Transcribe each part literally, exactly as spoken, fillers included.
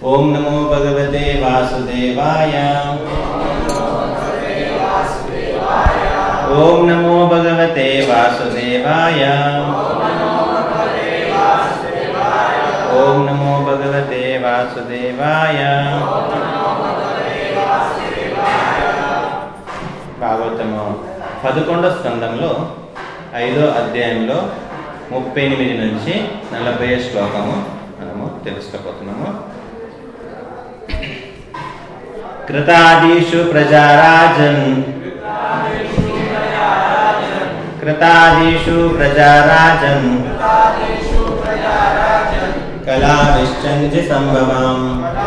ओम नमो भगवते वासुदेवाय। ओम नमो भगवते वासुदेवाय। ओम नमो भगवते वासुदेवाय। భాగవతము పదకొండో స్కందంలో ఐదో అధ్యాయంలో ముప్పై ఎనిమిది నుంచి నలభై శ్లోకము మనము తెలుసుకోబోతున్నాము. కృతాదీషు ప్రజారాజన్ కృతాదీషు ప్రజారాజన్ కళావిశ్చంతి సంభవాం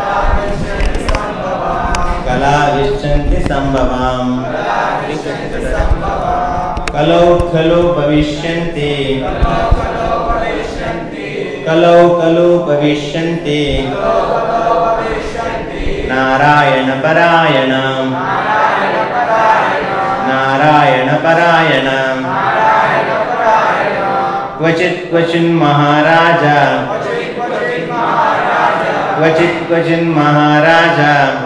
కళావిశ్చంతి సంభవాం కలౌ ఖలు భవిష్యంతి కలౌ ఖలు భవిష్యంతి నారాయణ పరాయణ నారాయణ పరాయణ క్వచిత్ క్వచిన్ మహారాజ క్వచిత్ క్వచిన్ మహారాజ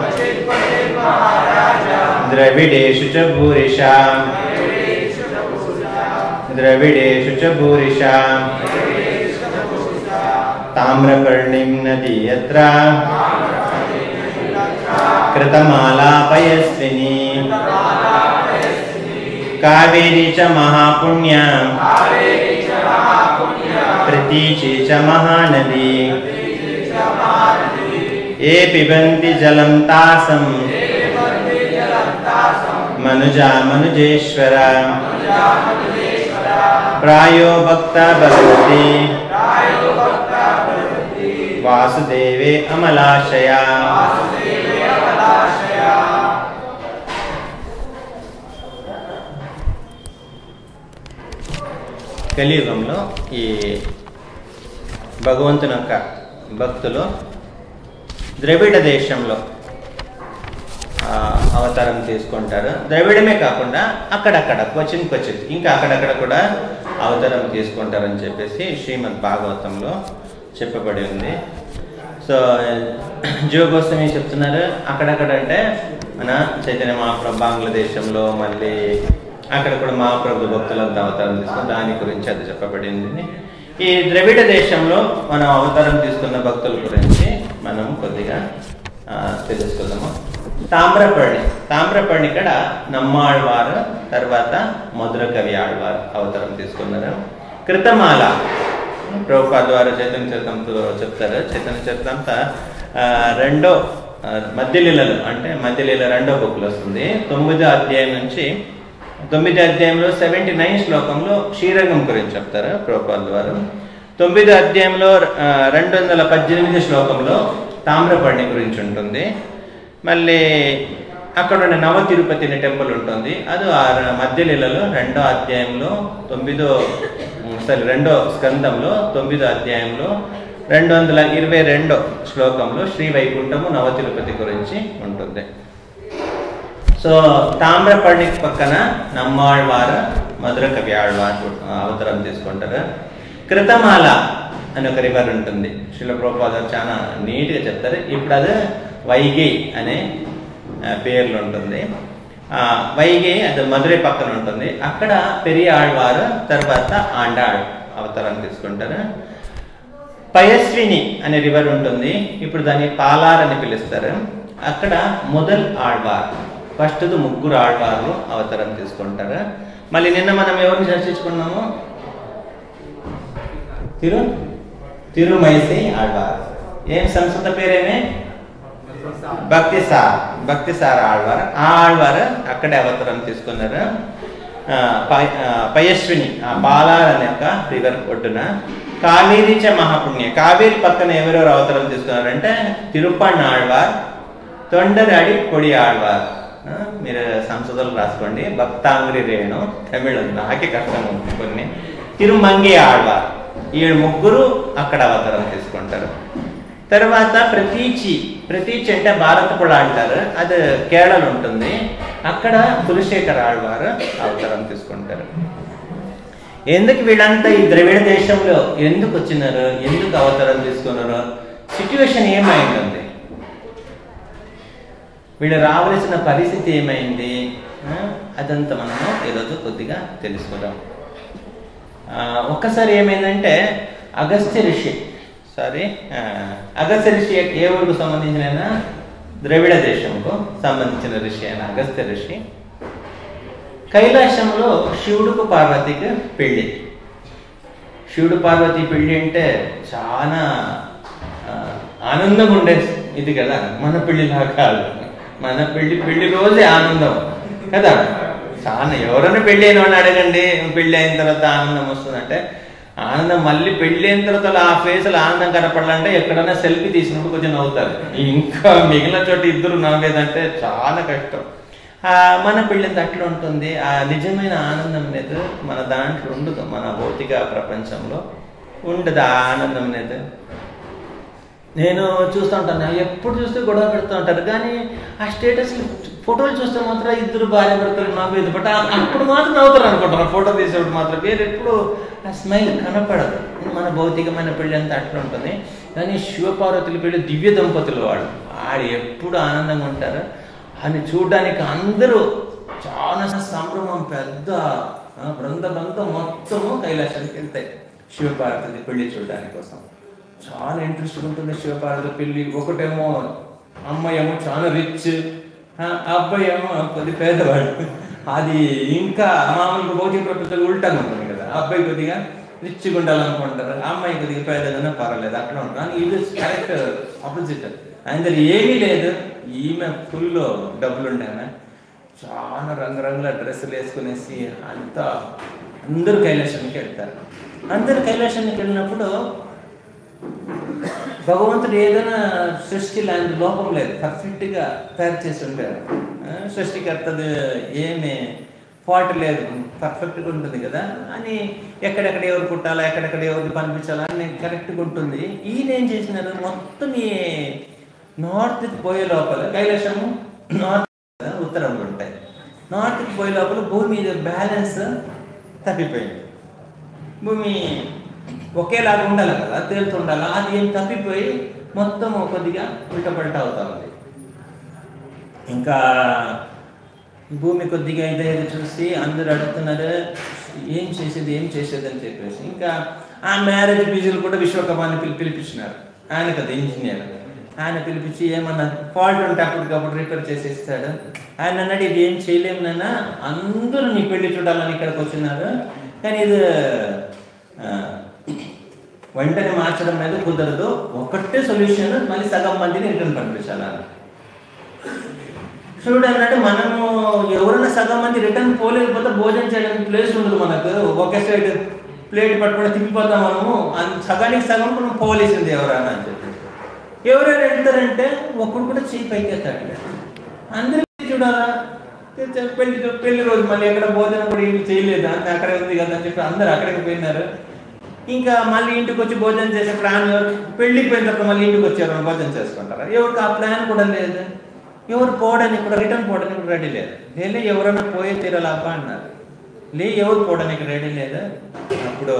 ద్రవిడేషు చ భూరిషా ద్రవిడేషు చ భూరిషా తామ్రపర్ణిం నదీ యత్ర కృతమాలాపయస్విని కావేరీ చ మహాపుణ్య ప్రతీచి చ మహానది ఏ పిబంతి జలం తాసం మనుజా మనుజేశ్వర ప్రాయో భక్త భగవతి వాసుదేవే అమలాశయ. కలియుగంలో ఈ భగవంతుని యొక్క భక్తులు ద్రవిడ దేశంలో అవతారం తీసుకుంటారు. ద్రవిడమే కాకుండా అక్కడక్కడ క్వచిన్ క్వచిన్ ఇంకా అక్కడక్కడ కూడా అవతారం తీసుకుంటారని చెప్పేసి శ్రీమద్ భాగవతంలో చెప్పబడి ఉంది. సో జోగోస్వామి చెప్తున్నారు అక్కడక్కడ అంటే మన చైతన్య మహాప్రభు బంగ్లాదేశంలో మళ్ళీ అక్కడ కూడా మహాప్రభు భక్తులంతా అవతారం తీసుకుని దాని గురించి అది చెప్పబడింది. ఈ ద్రవిడ దేశంలో మనం అవతారం తీసుకున్న భక్తుల గురించి మనం కొద్దిగా తెలుసుకుందాము. తామ్రపర్ణి తామ్రపర్ణి ఇక్కడ నమ్మాళ్వారు తర్వాత మధుర కవి ఆళ్వారు అవతారం తీసుకున్నారు. కృతమాల ప్రభుపాద ద్వారా చైతన్య చరితంతో చెప్తారు. చైతన్య చరితంత రెండో మధ్యలీలలు అంటే మధ్యలీల రెండో బుక్లు వస్తుంది. తొమ్మిదో అధ్యాయం నుంచి తొమ్మిదో అధ్యాయంలో సెవెంటీ నైన్ శ్లోకంలో క్షీరగం గురించి చెప్తారు ప్రభుపాద ద్వారా. తొమ్మిదో అధ్యాయంలో రెండు వందల పద్దెనిమిది శ్లోకంలో తామ్రపర్ణి గురించి ఉంటుంది. మళ్ళీ అక్కడ ఉన్న నవ తిరుపతి అనే టెంపుల్ ఉంటుంది. అది ఆ మధ్యలీలలో రెండో అధ్యాయంలో తొమ్మిదో సారీ రెండో స్కందంలో తొమ్మిదో అధ్యాయంలో రెండు వందల ఇరవై రెండో శ్లోకంలో శ్రీ వైకుంఠము నవ తిరుపతి గురించి ఉంటుంది. సో తామ్రపర్ణి పక్కన నమ్మాళ్వారు మధుర కవి ఆళ్వారు అవతారం తీసుకుంటారు. కృతమాల అని ఒక రివర్ ఉంటుంది. శ్రీల ప్రభుపాద చాలా నీట్గా చెప్తారు. ఇప్పుడు అది వైగై అనే పేర్లు ఉంటుంది. వైగై అది మధురై పక్కన ఉంటుంది. అక్కడ పెరియ ఆళ్వారు తర్వాత ఆండాళ్ అవతారం తీసుకుంటారు. పయస్విని అనే రివర్ ఉంటుంది. ఇప్పుడు దాన్ని పాలార్ అని పిలుస్తారు. అక్కడ మొదల్ ఆళ్వార్ ఫస్ట్ ముగ్గురు ఆళ్వార్లు అవతారం తీసుకుంటారు. మళ్ళీ నిన్న మనం ఎవరిని చర్చించుకున్నాము? తిరు తిరుమైసి ఆళ్వార్. ఏం సంస్కృత పేరేమే? భక్తిసార్ భక్తిసార్ ఆళ్వార్. ఆ ఆళ్వార్ అక్కడే అవతారం తీసుకున్నారు. పయస్విని ఆ పాలార్ అనే ఒక రివర్ ఒడ్డున కావేరీ చ మహాపుణ్య కావేరి పక్కన ఎవరెవరు అవతారం తీసుకున్నారంటే తిరుపణ్ ఆళ్వార్, తొండరాడి కొడి ఆళ్వార్. మీరు సంస్కృతంలో రాసుకోండి. భక్తాంగ్రి రేణు తమిళ నాకే కష్టం ఉంది కొన్ని. తిరుమంగి ఆళ్వార్. ఈ ముగ్గురు అక్కడ అవతారం తీసుకుంటారు. తర్వాత ప్రతీచి ప్రతీచి అంటే భారతపుళ అంటారు. అది కేరళలో ఉంటుంది. అక్కడ కులశేఖర ఆళ్వారు అవతారం తీసుకుంటారు. ఎందుకు వీళ్ళంతా ఈ ద్రవిడ దేశంలో ఎందుకు వచ్చినారు, ఎందుకు అవతారం తీసుకున్నారు, సిచ్యువేషన్ ఏమైంది? వీళ్ళు రావలసిన పరిస్థితి ఏమైంది, అదంతా మనము ఈరోజు కొద్దిగా తెలుసుకుందాం. ఒక్కసారి ఏమైందంటే అగస్త్య ఋషి సారీ అగస్త్య ఋషి ఏ ఊరికి సంబంధించిన ద్రవిడ దేశంకు సంబంధించిన ఋషి అయిన అగస్త్య ఋషి కైలాసంలో శివుడుకు పార్వతికి పెళ్ళి. శివుడు పార్వతి పెళ్ళి అంటే చాలా ఆనందంగా ఉండే ఇది కదా, మన పెళ్ళిలా కాదు. మన పెళ్లి పెళ్లి రోజే ఆనందం కదా. చాలా ఎవరైనా పెళ్ళి అయిన వాడిని అడగండి, పెళ్ళి అయిన తర్వాత ఆనందం వస్తుందంటే ఆనందం మళ్ళీ పెళ్ళి అయిన తర్వాత ఆ ఫేస్లో ఆనందం కనపడాలంటే ఎక్కడైనా సెల్ఫీ తీసినప్పుడు కొంచెం నవ్వుతారు. ఇంకా మిగిలిన చోట ఇద్దరు నవ్వేదంటే చాలా కష్టం. మన పెళ్ళింత అట్లా ఉంటుంది. ఆ నిజమైన ఆనందం అనేది మన దాంట్లో ఉండదు, మన భౌతిక ప్రపంచంలో ఉండదు ఆ ఆనందం అనేది. నేను చూస్తూ ఉంటాను, ఎప్పుడు చూస్తే గొడవ పెడుతూ ఉంటారు, కానీ ఆ స్టేటస్ ఫోటోలు చూస్తే మాత్రం ఇద్దరు భార్య భర్తలు నవ్వేది. బట్ అప్పుడు మాత్రం నవ్వుతారు అనుకుంటారు, ఫోటో తీసేప్పుడు మాత్రం వేరే ఎప్పుడు ఆ స్మైల్ కనపడదు. మన భౌతికమైన పెళ్ళి అంతా అట్లా ఉంటుంది. కానీ శివపార్వతుల పెళ్ళి దివ్య దంపతులు వాడు ఆడు ఎప్పుడు ఆనందంగా ఉంటారు. అని చూడడానికి అందరూ చాలా సంభ్రమం, పెద్ద బృంద బృందం మొత్తము కైలాసానికి వెళ్తాయి శివపార్వతి పెళ్లి చూడడానికి కోసం. చాలా ఇంట్రెస్ట్గా ఉంటుంది శివపార్వతి పెళ్లి. ఒకటేమో అమ్మాయి ఏమో చాలా రిచ్, అబ్బాయి ఏమో కొద్ది పేదవాడు. అది ఇంకా మామూలుగా భౌతిక ప్రపంచంలో ఉల్టాగా ఉంటుంది కదా. అబ్బాయి కొద్దిగా రిచ్గా ఉండాలనుకుంటారు, అమ్మాయి కొద్దిగా పేదగానే పర్వాలేదు అట్లా ఉంటుంది. కానీ ఇది కరెక్ట్ ఆపోజిట్. అందులో ఏమీ లేదు, ఈమె ఫుల్ డబ్బులు ఉండేనా, చాలా రంగురంగుల డ్రెస్సులు వేసుకునేసి అంతా అందరూ కైలాసానికి వెళ్తారు. అందరూ కైలాసానికి వెళ్ళినప్పుడు భగవంతుడు ఏదైనా సృష్టి లాంటి లోపం లేదు, పర్ఫెక్ట్గా తయారు చేసి ఉంటారు. సృష్టికర్తది ఏమి ఫాల్ట్ లేదు, పర్ఫెక్ట్గా ఉంటుంది కదా. అని ఎక్కడెక్కడ ఎవరు పుట్టాలా, ఎక్కడెక్కడ ఎవరికి పంపించాలా అని కరెక్ట్గా ఉంటుంది. ఈయన ఏం చేసినారు, మొత్తం ఈ నార్త్కి పోయే లోపల కైలాసము నార్త్ ఉత్తరంలో ఉంటాయి. నార్త్కి పోయే లోపల భూమి బ్యాలెన్స్ తప్పిపోయింది. భూమి ఒకేలాగా ఉండాలి కదా, తేలుతుండాలి, అది ఏం తప్పిపోయి మొత్తం కొద్దిగా ఉల్టపల్ట అవుతా ఉంది. ఇంకా భూమి కొద్దిగా ఇదైతే చూసి అందరు అడుగుతున్నారు ఏం చేసేది ఏం చేసేది అని చెప్పేసి. ఇంకా ఆ మ్యారేజ్ బిజీలు కూడా విశ్వకర్మని పిలి పిలిపించినారు ఆయన కదా ఇంజనీర్. ఆయన పిలిపించి ఏమన్నా ఫాల్ట్ ఉంటే అప్పటికప్పుడు రిపేర్ చేసేస్తాడు. ఆయన అన్నాడు ఇది ఏం చేయలేము నాన్న, అందరూ నీ పెళ్లి చూడాలని ఇక్కడికి వచ్చినారు, కానీ ఇది వెంటనే మార్చడం అనేది కుదరదు, ఒకటే సొల్యూషన్ మళ్ళీ సగం మందిని రిటర్న్ పంపించాలని. చూడన్నాడు మనము ఎవరైనా సగం మంది రిటర్న్ పోలేకపోతే భోజనం చేయడానికి ప్లేస్ ఉండదు మనకు, ఒకే సైడ్ ప్లేట్ పట్టుకుంటే తిప్పిపోతాం మనము, సగానికి సగం మనం పోలేసింది ఎవరైనా అని చెప్పి. ఎవరైనా వెళ్తారంటే ఒక్కడు కూడా చేయి పైకెత్తాడు. అందరికీ చూడాలా, పెళ్లి పెళ్లి రోజు మళ్ళీ ఎక్కడ భోజనం కూడా ఏమి చేయలేదు, అంత అక్కడే ఉంది కదా అని చెప్పి అందరు అక్కడికి పోయినారు. ఇంకా మళ్ళీ ఇంటికి వచ్చి భోజనం చేసే ప్లాన్, పెళ్ళికి పోయిన తర్వాత మళ్ళీ ఇంటికి వచ్చారు భోజనం చేసుకుంటారు. ఎవరికి ఆ ప్లాన్ కూడా లేదు, ఎవరు పోవడానికి కూడా రిటర్న్ పోవడానికి కూడా రెడీ లేదు. లేదా ఎవరైనా పోయే తీరాలబ్బా అన్నారు, లే ఎవరు పోవడానికి రెడీ లేదు. అప్పుడు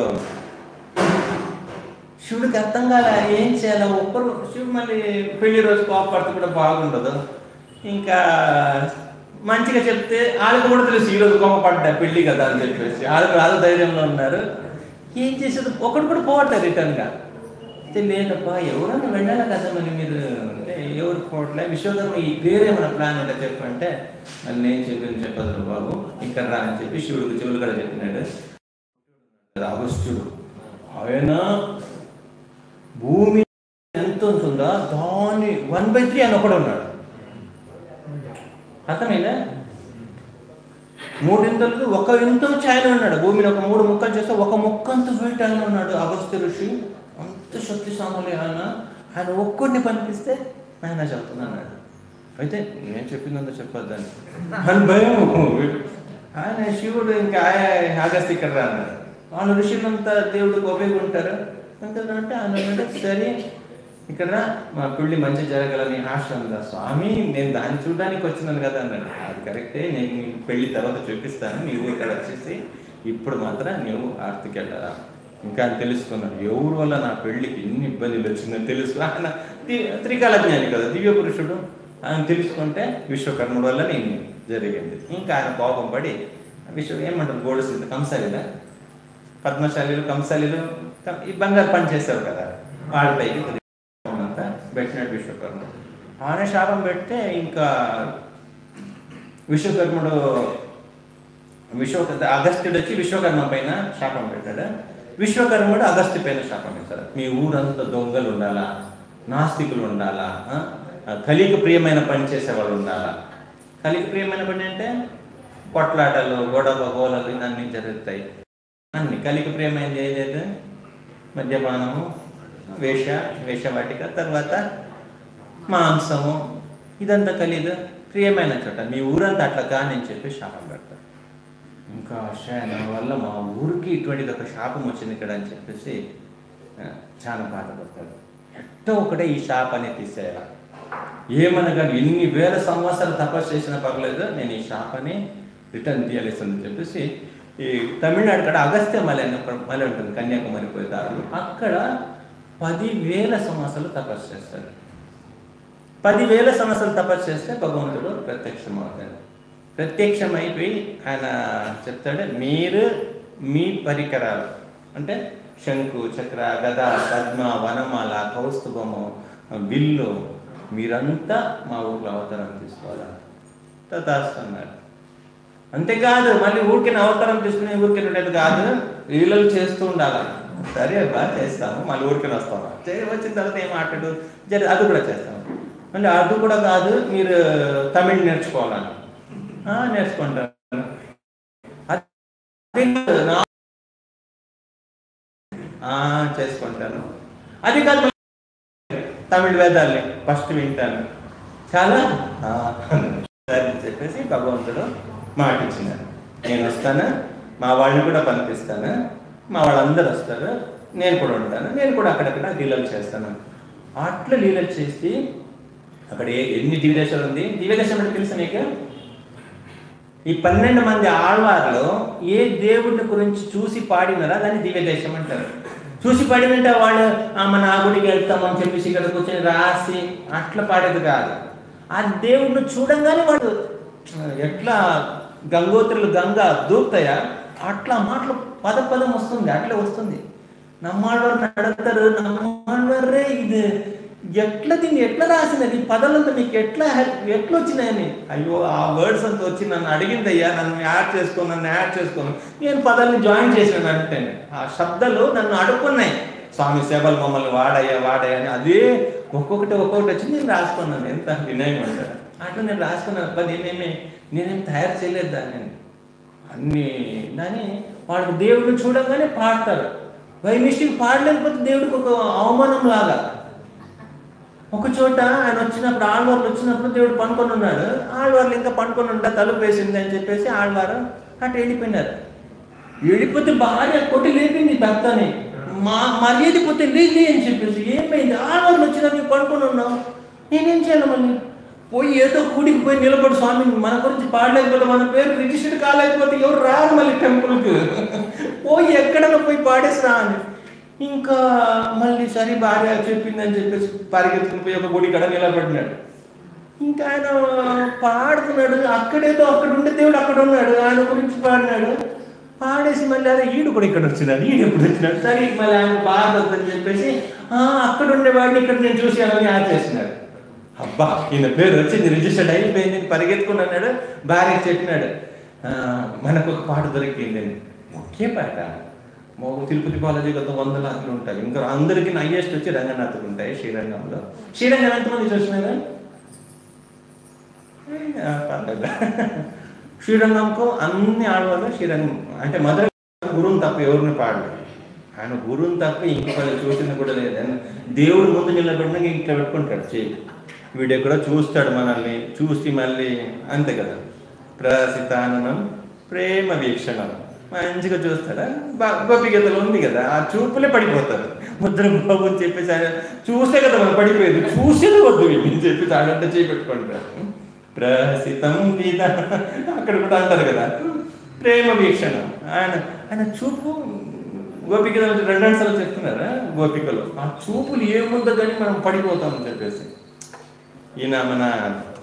శివుడికి అర్థం కాలే ఏం చేయాలి. ఒక్కరు శివుడు మళ్ళీ పెళ్లి రోజు కోపడితే కూడా బాగుండదు. ఇంకా మంచిగా చెప్తే వాళ్ళకి కూడా తెలుసు ఈరోజు కోపపడ్డా పెళ్ళి కదా అని చెప్పేసి వాళ్ళకి రాదు ధైర్యంలో ఉన్నారు. ఏం చేసేది ఒకటి కూడా పోవట్లేదు రిటర్న్గా. అయితే లేదప్పా ఎవరన్నా వెళ్ళాలి కదా మళ్ళీ మీరు అంటే ఎవరు పోవట్లే, విశ్వకర్మ ఈ వేరేమైనా ప్లాన్ అంటే చెప్పంటే మళ్ళీ నేను చెప్పి చెప్పదు బాబు ఇక్కడ రా అని చెప్పి శివుడికి చెవులు కూడా చెప్పినాడు. అగస్త్యుడు ఆయన భూమి ఎంత ఉంటుందో దాన్ని వన్ బై త్రీ అని ఒకడు ఉన్నాడు. అర్థమైందా? మూడింతలకు ఒక ఇంత ఛాయన ఉన్నాడు. భూమిని ఒక మూడు ముక్కలు చేస్తే ఒక ముక్క అంత వెయిట్ ఆయన ఉన్నాడు అగస్త్య ఋషి. అంత శక్తి సామలే ఆయన. ఆయన ఒక్కడిని పంపిస్తే ఆయన చెప్తున్నా అన్నాడు. అయితే నేను చెప్పిందంతా చెప్పొద్దని అని భయం. ఆయన శివుడు ఇంకా అగస్త్య ఇక్కడ రా అన్నాడు. వాళ్ళ ఋషులంతా దేవుడికి ఉపయోగింటారు అంటే ఆయన సరే ఇక్కడ మా పెళ్ళి మంచి జరగాలని ఆశ ఉందా స్వామి, నేను దాన్ని చూడడానికి వచ్చినాను కదా అన్నాడు. అది కరెక్టే, నేను నీ పెళ్లి తర్వాత చూపిస్తాను, నీవు ఇక్కడ వచ్చేసి ఇప్పుడు మాత్రం నువ్వు ఆర్తికి వెళ్ళరా ఇంకా అని తెలుసుకున్నాడు. ఎవరి వల్ల నా పెళ్లికి ఎన్ని ఇబ్బందులు వచ్చిందని తెలుసు. ఆయన త్రికాల జ్ఞాని కదా, దివ్య పురుషుడు. ఆయన తెలుసుకుంటే విశ్వకర్ముడు వల్ల నేను జరిగింది. ఇంకా ఆయన కోపం పడి విశ్వ ఏమంటారు గోడసింది కంసాలిలా పద్మశాలిలు కంసాలిలు ఈ బంగారు పని చేశారు కదా వాళ్ళపైకి అంతా పెట్టినట్టు విశ్వకర్ముడు ఆయన శాపం పెడితే ఇంకా విశ్వకర్ముడు విశ్వ అగస్త్యుడు వచ్చి విశ్వకర్మ పైన శాపం పెట్టాడు. విశ్వకర్ముడు అగస్త్య పైన శాపం పెట్టాడు. మీ ఊరంతా దొంగలు ఉండాలా, నాస్తికులు ఉండాలా, కలికి ప్రియమైన పని చేసేవాళ్ళు ఉండాలా. కలికి ప్రియమైన పని అంటే కొట్లాటలు గొడవ గోలలు ఇవన్నీ జరుగుతాయి. అన్ని కలికి ప్రియమైనది ఏదైతే మద్యపానము, వేష వేషవాటిక, తర్వాత మాంసము, ఇదంతా ఖలీదు ప్రియమైన చోట మీ ఊరంతా అట్లా కాని చెప్పి శాపం పెడతారు. ఇంకా నా వల్ల మా ఊరికి ఇటువంటిది ఒక శాపం వచ్చింది ఇక్కడ అని చెప్పేసి చాలా బాధపడతాడు. ఎట్టో ఒకటే ఈ శాపాన్ని తీసేయాలి, ఏమనగా ఎన్ని వేల సంవత్సరాలు తపస్సు చేసినా పర్లేదు, నేను ఈ శాపాన్ని రిటర్న్ తీయాల్సిందని చెప్పేసి ఈ తమిళనాడు కాడ అగస్త్య మలై మలై ఉంటుంది, కన్యాకుమారి పోయే దారులు, అక్కడ పదివేల సంవత్సరాలు తపస్సు చేస్తాడు. పదివేల సంవత్సరాలు తపస్సు చేస్తే భగవంతుడు ప్రత్యక్షం అవుతాడు. ప్రత్యక్షం అయిపోయి ఆయన చెప్తాడు, మీరు మీ పరికరాలు అంటే శంకు, చక్ర, గద, పద్మ, వనమాల, కౌస్తుభము, విల్లు మీరంతా మా ఊర్లో అవతారం తీసుకోవాలి తదాస్తున్నారు. అంతేకాదు మళ్ళీ ఊరికిన అవతారం తీసుకునే ఊరికిన ఉండేది కాదు, లీలలు చేస్తూ ఉండాలి. సరే బాగా చేస్తాము, మళ్ళీ ఊరికిన వస్తాము, వచ్చిన తర్వాత ఏం మాట్లాడు జరి అది కూడా చేస్తాము. మళ్ళీ అది కూడా కాదు, మీరు తమిళ్ నేర్చుకోవాలని నేర్చుకుంటాను. చేసుకుంటాను. అది కాదు తమిళ వేదాల్ని ఫస్ట్ వింటాను చాలా సరే చెప్పేసి భగవంతుడు మాట ఇచ్చినారు. నేను వస్తాను, మా వాళ్ళని కూడా పంపిస్తాను, మా వాళ్ళందరూ వస్తారు, నేను కూడా ఉంటాను, నేను కూడా అక్కడక్కడ లీలలు చేస్తాను. అట్లా లీలలు చేసి అక్కడ ఎన్ని దివ్యదేశాలు ఉంది. దివ్యదేశం అంటే తెలుసు నీకు? ఈ పన్నెండు మంది ఆళ్వార్లో ఏ దేవుడిని గురించి చూసి పాడినారా దాన్ని దివ్యదేశం అంటారు. చూసి పాడినంటే వాళ్ళు మన ఆ గుడికి వెళ్తామని చెప్పేసి ఇక్కడ కూర్చొని రాసి అట్లా పాడేది కాదు. ఆ దేవుడిని చూడంగానే వాడు ఎట్లా గంగోత్రులు గంగా దూకుతాయా అట్లా మాటలు పద పదం వస్తుంది, అట్లా వస్తుంది. నమ్మాళ్ళవారిని అడుగుతారు, నమ్మాళ్ళవారే ఇది ఎట్లా దీన్ని ఎట్లా రాసినది పదాలంతా మీకు ఎట్లా ఎట్లా వచ్చినాయని. అయ్యో ఆ వర్డ్స్ అంతా వచ్చి నన్ను అడిగిందయ్యా, నన్ను యాడ్ చేసుకోను నన్ను యాడ్ చేసుకోను నేను పదాలని జాయిన్ చేసాను అంటే ఆ శబ్దాలు నన్ను అడుక్కున్నాయి. స్వామి సేవలు మమ్మల్ని వాడయ్యా వాడయ్యా అని అదే ఒక్కొక్కటి ఒక్కొక్కటి వచ్చి నేను రాసుకున్నాను. ఎంత వినయం అంటారు అట్లా నేను రాసుకున్నాను. అబ్బా నేనేమి నేనేం తయారు చేయలేదు దాన్ని అన్ని దాన్ని వాడు దేవుడిని చూడగానే పాడతారు. బై మిస్టేక్ పాడలేకపోతే దేవుడికి ఒక అవమానం లాగా. ఒక చోట ఆయన వచ్చినప్పుడు ఆళ్వార్లు వచ్చినప్పుడు దేవుడు పనుకొని ఉన్నాడు, ఆళ్వార్లు ఇంకా పనుకొని ఉంటా తలుపు వేసింది అని చెప్పేసి ఆళ్వారు అటు వెళ్ళిపోయినారు. వెళ్ళిపోతే భార్య కొట్టి లేపింది భర్తని, మా మర్యాద పోతే లేది అని చెప్పేసి. ఏమైంది? ఆళ్వార్లు వచ్చినప్పుడు పనుకొని ఉన్నావు, నేనేం చేయాలి? మళ్ళీ పోయి ఏదో కూడికి పోయి నిలబడి స్వామి మన గురించి పాడలేకపోతే మన పేరు రిజిస్టర్ కాలేకపోతే ఎవరు రారు మళ్ళీ టెంపుల్కి, పోయి ఎక్కడన్నా పోయి పాడేసిరా అని. ఇంకా మళ్ళీ సరే భార్య చెప్పిందని చెప్పేసి పరిగెత్తుకుని పోయి ఒక గుడి కడ నిలబడినాడు. ఇంకా ఆయన పాడుతున్నాడు, అక్కడేదో అక్కడ ఉండే దేవుడు అక్కడ ఉన్నాడు, ఆయన గురించి పాడినాడు. పాడేసి మళ్ళీ అదే ఈడు కూడా ఇక్కడ వచ్చినాడు, ఈడు ఎప్పుడు వచ్చినాడు, సరే మళ్ళీ ఆయన బాధ వద్దని చెప్పేసి అక్కడ ఉండేవాడిని ఇక్కడ నేను చూసానని యాడ్ చేసినాడు. అబ్బా ఈయన పేరు వచ్చింది, రిజిస్టర్డ్ అయిపోయింది, పరిగెత్తుకుని అన్నాడు. భార్య చెప్పినాడు మనకు ఒక పాట దొరికింది. ఒకే పాట తిరుపతి బాలాజీ గత వందల అట్లు ఉంటాయి. ఇంకా అందరికీ హైయెస్ట్ వచ్చి రంగనాథులు ఉంటాయి శ్రీరంగంలో. శ్రీరంగం ఎంతమంది చూసినారు? శ్రీరంగంకు అన్ని ఆడవాళ్ళు శ్రీరంగం అంటే మధుర గురువుని తప్ప ఎవరిని పాడలేదు. ఆయన గురువుని తప్ప ఇంకొకళ్ళు చూసింది కూడా లేదు. దేవుడు ముందు నిలబడినా ఇంట్లో పెట్టుకుంటాడు చేయి, వీడు ఎక్కడో చూస్తాడు మనల్ని, చూసి మళ్ళీ అంతే కదా. ప్రసితానం ప్రేమ వీక్షణం మంచిగా చూస్తాడా. గోపిగతలు ఉంది కదా, ఆ చూపులే పడిపోతారు. ముద్ర బాబు అని చెప్పేసి ఆయన చూస్తే కదా మనం పడిపోయేది, చూసేది వద్దు అని చెప్పేసి ఆడంతా చేపెట్టుకుంటారు. ప్రసితం మీద అక్కడ కూడా అంటారు కదా ప్రేమ వీక్షణం. ఆయన ఆయన చూపు గోపికలు రెండు రెండు సార్లు చెప్తున్నారా గోపికలు, ఆ చూపులు ఏముందో కానీ మనం పడిపోతామని చెప్పేసి. ఈయన మన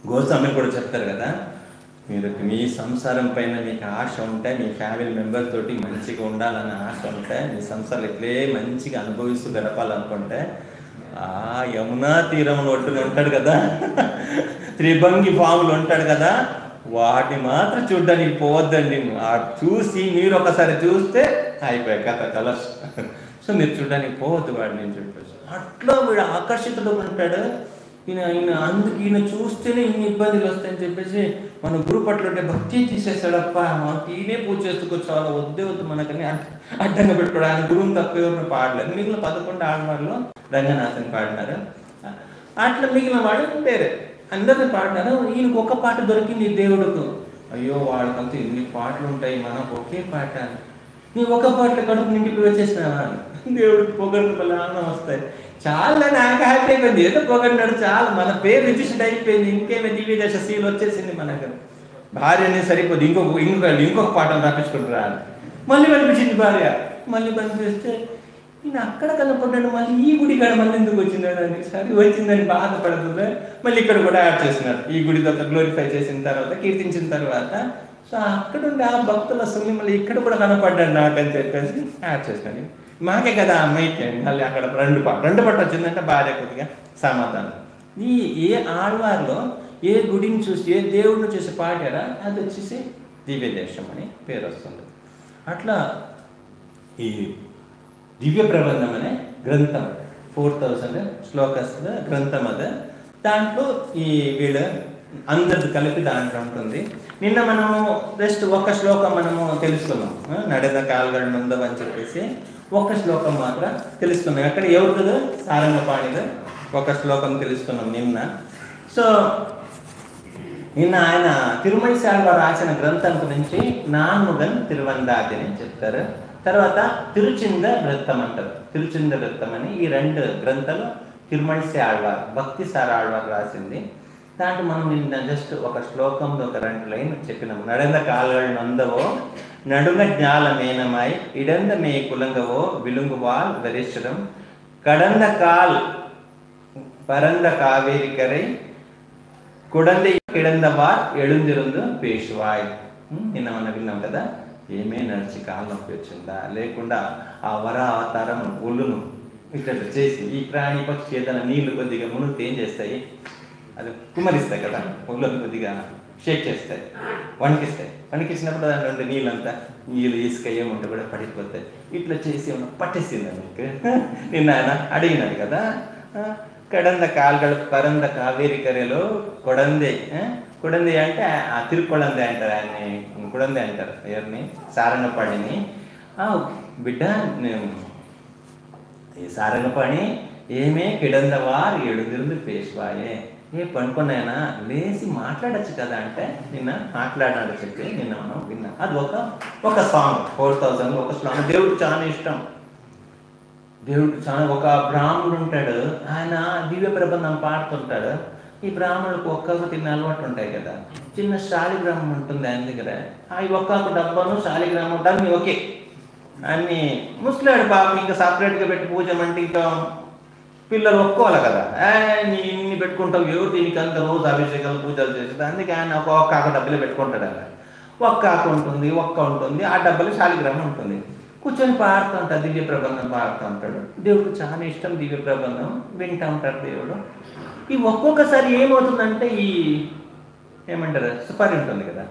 గోస్వామి కూడా చెప్తారు కదా, మీరు మీ సంసారం పైన మీకు ఆశ ఉంటే, మీ ఫ్యామిలీ మెంబర్ తోటి మంచిగా ఉండాలన్న ఆశ ఉంటే, మీ సంసారం ఇట్లే మంచిగా అనుభవిస్తూ గడపాలనుకుంటే ఆ యమునా తీరంలో ఒడ్డున ఉంటాడు కదా, త్రిభంగి ఫాములు ఉంటాడు కదా, వాటిని మాత్రం చూడ్డానికి పోవద్దండి. చూసి మీరు ఒకసారి చూస్తే అయిపోయాయి కథ కలర్స్. సో మీరు చూడడానికి పోవద్దు వాడిని అని చెప్పేసి. అట్లా వీడు ఆకర్షితుడు ఉంటాడు. ఈయన ఈయన అందుకు ఈయన చూస్తేనే ఇన్ని ఇబ్బందులు వస్తాయని చెప్పేసి మన గురు పట్ల ఉంటే భక్తి తీసేస్తాడప్ప, మాకు ఈయనే పూజ చేసుకోవచ్చు, వద్దే వద్దు మనకని అడ్డంగా పెట్టుకోవడం. ఆయన గురువుని తప్ప ఎవరిని పాడలేదు. మిగిలిన పదకొండు ఆడవాళ్ళు రంగనాథని పాడినారు. అట్లా మిగిలిన వాడు వేరే అందరిని పాడినారు. ఈయనకు ఒక పాట దొరికింది దేవుడుకు. అయ్యో వాళ్ళకంతా ఇన్ని పాటలు ఉంటాయి, మనకు ఒకే పాట, నీ ఒక పాటలు కడుపు నిండిపోయి వచ్చేసినావా? దేవుడికి పొగరు పలు ఆనందం వస్తాయి. చాలా నాకు హ్యాపీ అయిపోయింది, ఏదో పొగడినాడు చాలా, మన పేరు రిజిస్టర్ అయిపోయింది. ఇంకేమీ దివ్య దశ సీలు వచ్చేసింది మనకు. భార్య అనేది సరిపోదు, ఇంకొక ఇంకొక ఇంకొక పాటలు రాపించుకుంటారా అని మళ్ళీ కనిపించింది భార్య. మళ్ళీ కనిపిస్తే ఈయన అక్కడ కనపడ్డాడు, మళ్ళీ ఈ గుడి కాడ మళ్ళీ ఎందుకు వచ్చిందాడు అని సరే వచ్చిందని బాధపడుతుందా. మళ్ళీ ఇక్కడ కూడా యాడ్ చేస్తున్నారు. ఈ గుడి దగ్గర గ్లోరిఫై చేసిన తర్వాత, కీర్తించిన తర్వాత, సో అక్కడ ఉండి ఆ భక్తుల అసలు మళ్ళీ ఇక్కడ కూడా కనపడ్డాడు నాకని చెప్పేసి యాడ్ చేసినాడు. మాకే కదా అమ్మాయికి మళ్ళీ అక్కడ రెండు పాట రెండు పాట వచ్చిందంటే భార్య కొద్దిగా సమాధానం. ఈ ఏ ఆళ్వార్లో ఏ గుడిని చూసి ఏ దేవుడిని చూసి పాడారా అది వచ్చేసి దివ్య దేశం అని పేరు వస్తుంది. అట్లా ఈ దివ్య ప్రబంధం అనే గ్రంథం ఫోర్ థౌసండ్ శ్లోకస్ గ్రంథం అది. దాంట్లో ఈ వీళ్ళు అందరిది కలిపి దాంట్లో ఉంటుంది. నిన్న మనము జస్ట్ ఒక శ్లోకం మనము తెలుసుకున్నాం, నడద కాల్గడ నుందవ్ అని చెప్పేసి ఒక శ్లోకం మాత్రం తెలుసుకున్నాం. అక్కడ ఎవరిదో సారంగపాణిదో ఒక శ్లోకం తెలుసుకున్నాం నిన్న. సో నిన్న ఆయన తిరుమల శాలలో రాసిన గ్రంథం గురించి నాన్ముగన్ తిరువందాది అని చెప్తారు. తర్వాత తిరుచింద వృత్తం అంటారు. తిరుచింద వృత్తం అని ఈ రెండు గ్రంథాలు తిరుమల ఆళ్వార్ భక్తి సార ఆళ్వార్ రాసింది. దాంట్లో మనం నిన్న జస్ట్ ఒక శ్లోకంలో ఒక రెండు లైన్ చెప్పినాం. నడంద కాల్గళ నొందవో నడుగ జ్ఞాల మేనమాయ్ ఇడంద మే కులంగవో విలుంగువాల్ వరిష్టం కడంద కాల్ పరంద కావేరి కరై కుడంద కిడందవార్ ఎడుందిరుందు పేష్వాయ్. నిన్న మనం విన్నాం కదా, ఏమే నడిచి కాలు నొప్పి వచ్చిందా, లేకుండా ఆ వర అవతారం ఒళ్ళును ఇట్లా చేసి ఈ ప్రాణి పక్షి ఏదైనా నీళ్లు కొద్దిగా మునిగితే ఏం చేస్తాయి, అది కుమరిస్తాయి కదా, ఒళ్ళను కొద్దిగా షేక్ చేస్తాయి, వణికిస్తాయి. వణికిచ్చినప్పుడు దాని నుండి నీళ్ళంతా నీళ్ళు ఇసుక ఏముంటే కూడా పడిపోతాయి. ఇట్లా చేసి ఏమన్నా పట్టేసిందా మీకు? నిన్న ఆయన అడిగినాడు కదా, కడంద కాల్గడ పరంద కావేరి కరెలో కొడందే. కుడంది అంటే ఆ తిరుకొడంది అంటారు, ఆయన్ని కుడంది అంటారు. ఎవరిని? సారంగపాణిని. బిడ్డ ఈ సారంగపాణి ఏమే కిడందవారు ఏడుదిరుంది పేష్వాయే, ఏ పనుకున్నాయనా లేచి మాట్లాడచ్చు కదా అంటే నిన్న మాట్లాడినాడు చెప్పి నిన్న మనం విన్నాం. అది ఒక ఒక సాంగ్ ఫోర్ థౌసండ్ ఒక సాంగ్. దేవుడికి చాలా ఇష్టం. దేవుడికి చాలా ఒక బ్రాహ్మణుడు ఉంటాడు, ఆయన దివ్య ప్రబంధం పాడుతుంటాడు. ఈ బ్రాహ్మణులకు ఒక్కొక్క తిన్న అలవాటు ఉంటాయి కదా, చిన్న శాలిగ్రామం ఉంటుంది ఆయన దగ్గర. అవి ఒక్కొక్క డబ్బాను శాలిగ్రామం ఉంటాయి ఓకే అన్ని ముస్లాడు పాపం ఇంకా సపరేట్గా పెట్టి పూజ అంటే ఇంకా పిల్లలు ఒప్పుకోవాలి కదా, నీ ఇన్ని పెట్టుకుంటావు ఎవరు దీనికి అంత రోజు అభిషేకాలు పూజలు చేస్తుంది. అందుకే ఆయన ఒక ఒక్క ఆకు డబ్బులే పెట్టుకుంటాడు. ఆయన ఒక్క ఆకు ఉంటుంది, ఒక్క ఉంటుంది, ఆ డబ్బులు శాలిగ్రామం ఉంటుంది. కూర్చొని పాడుతూ ఉంటాడు, దివ్య ప్రబంధం పాడుతూ ఉంటాడు. దేవుడికి చాలా ఇష్టం దివ్య ప్రబంధం, వింటూ ఉంటాడు దేవుడు. ఈ ఒక్కొక్కసారి ఏమవుతుందంటే ఈ ఏమంటారు సుపారి ఉంటుంది కదా,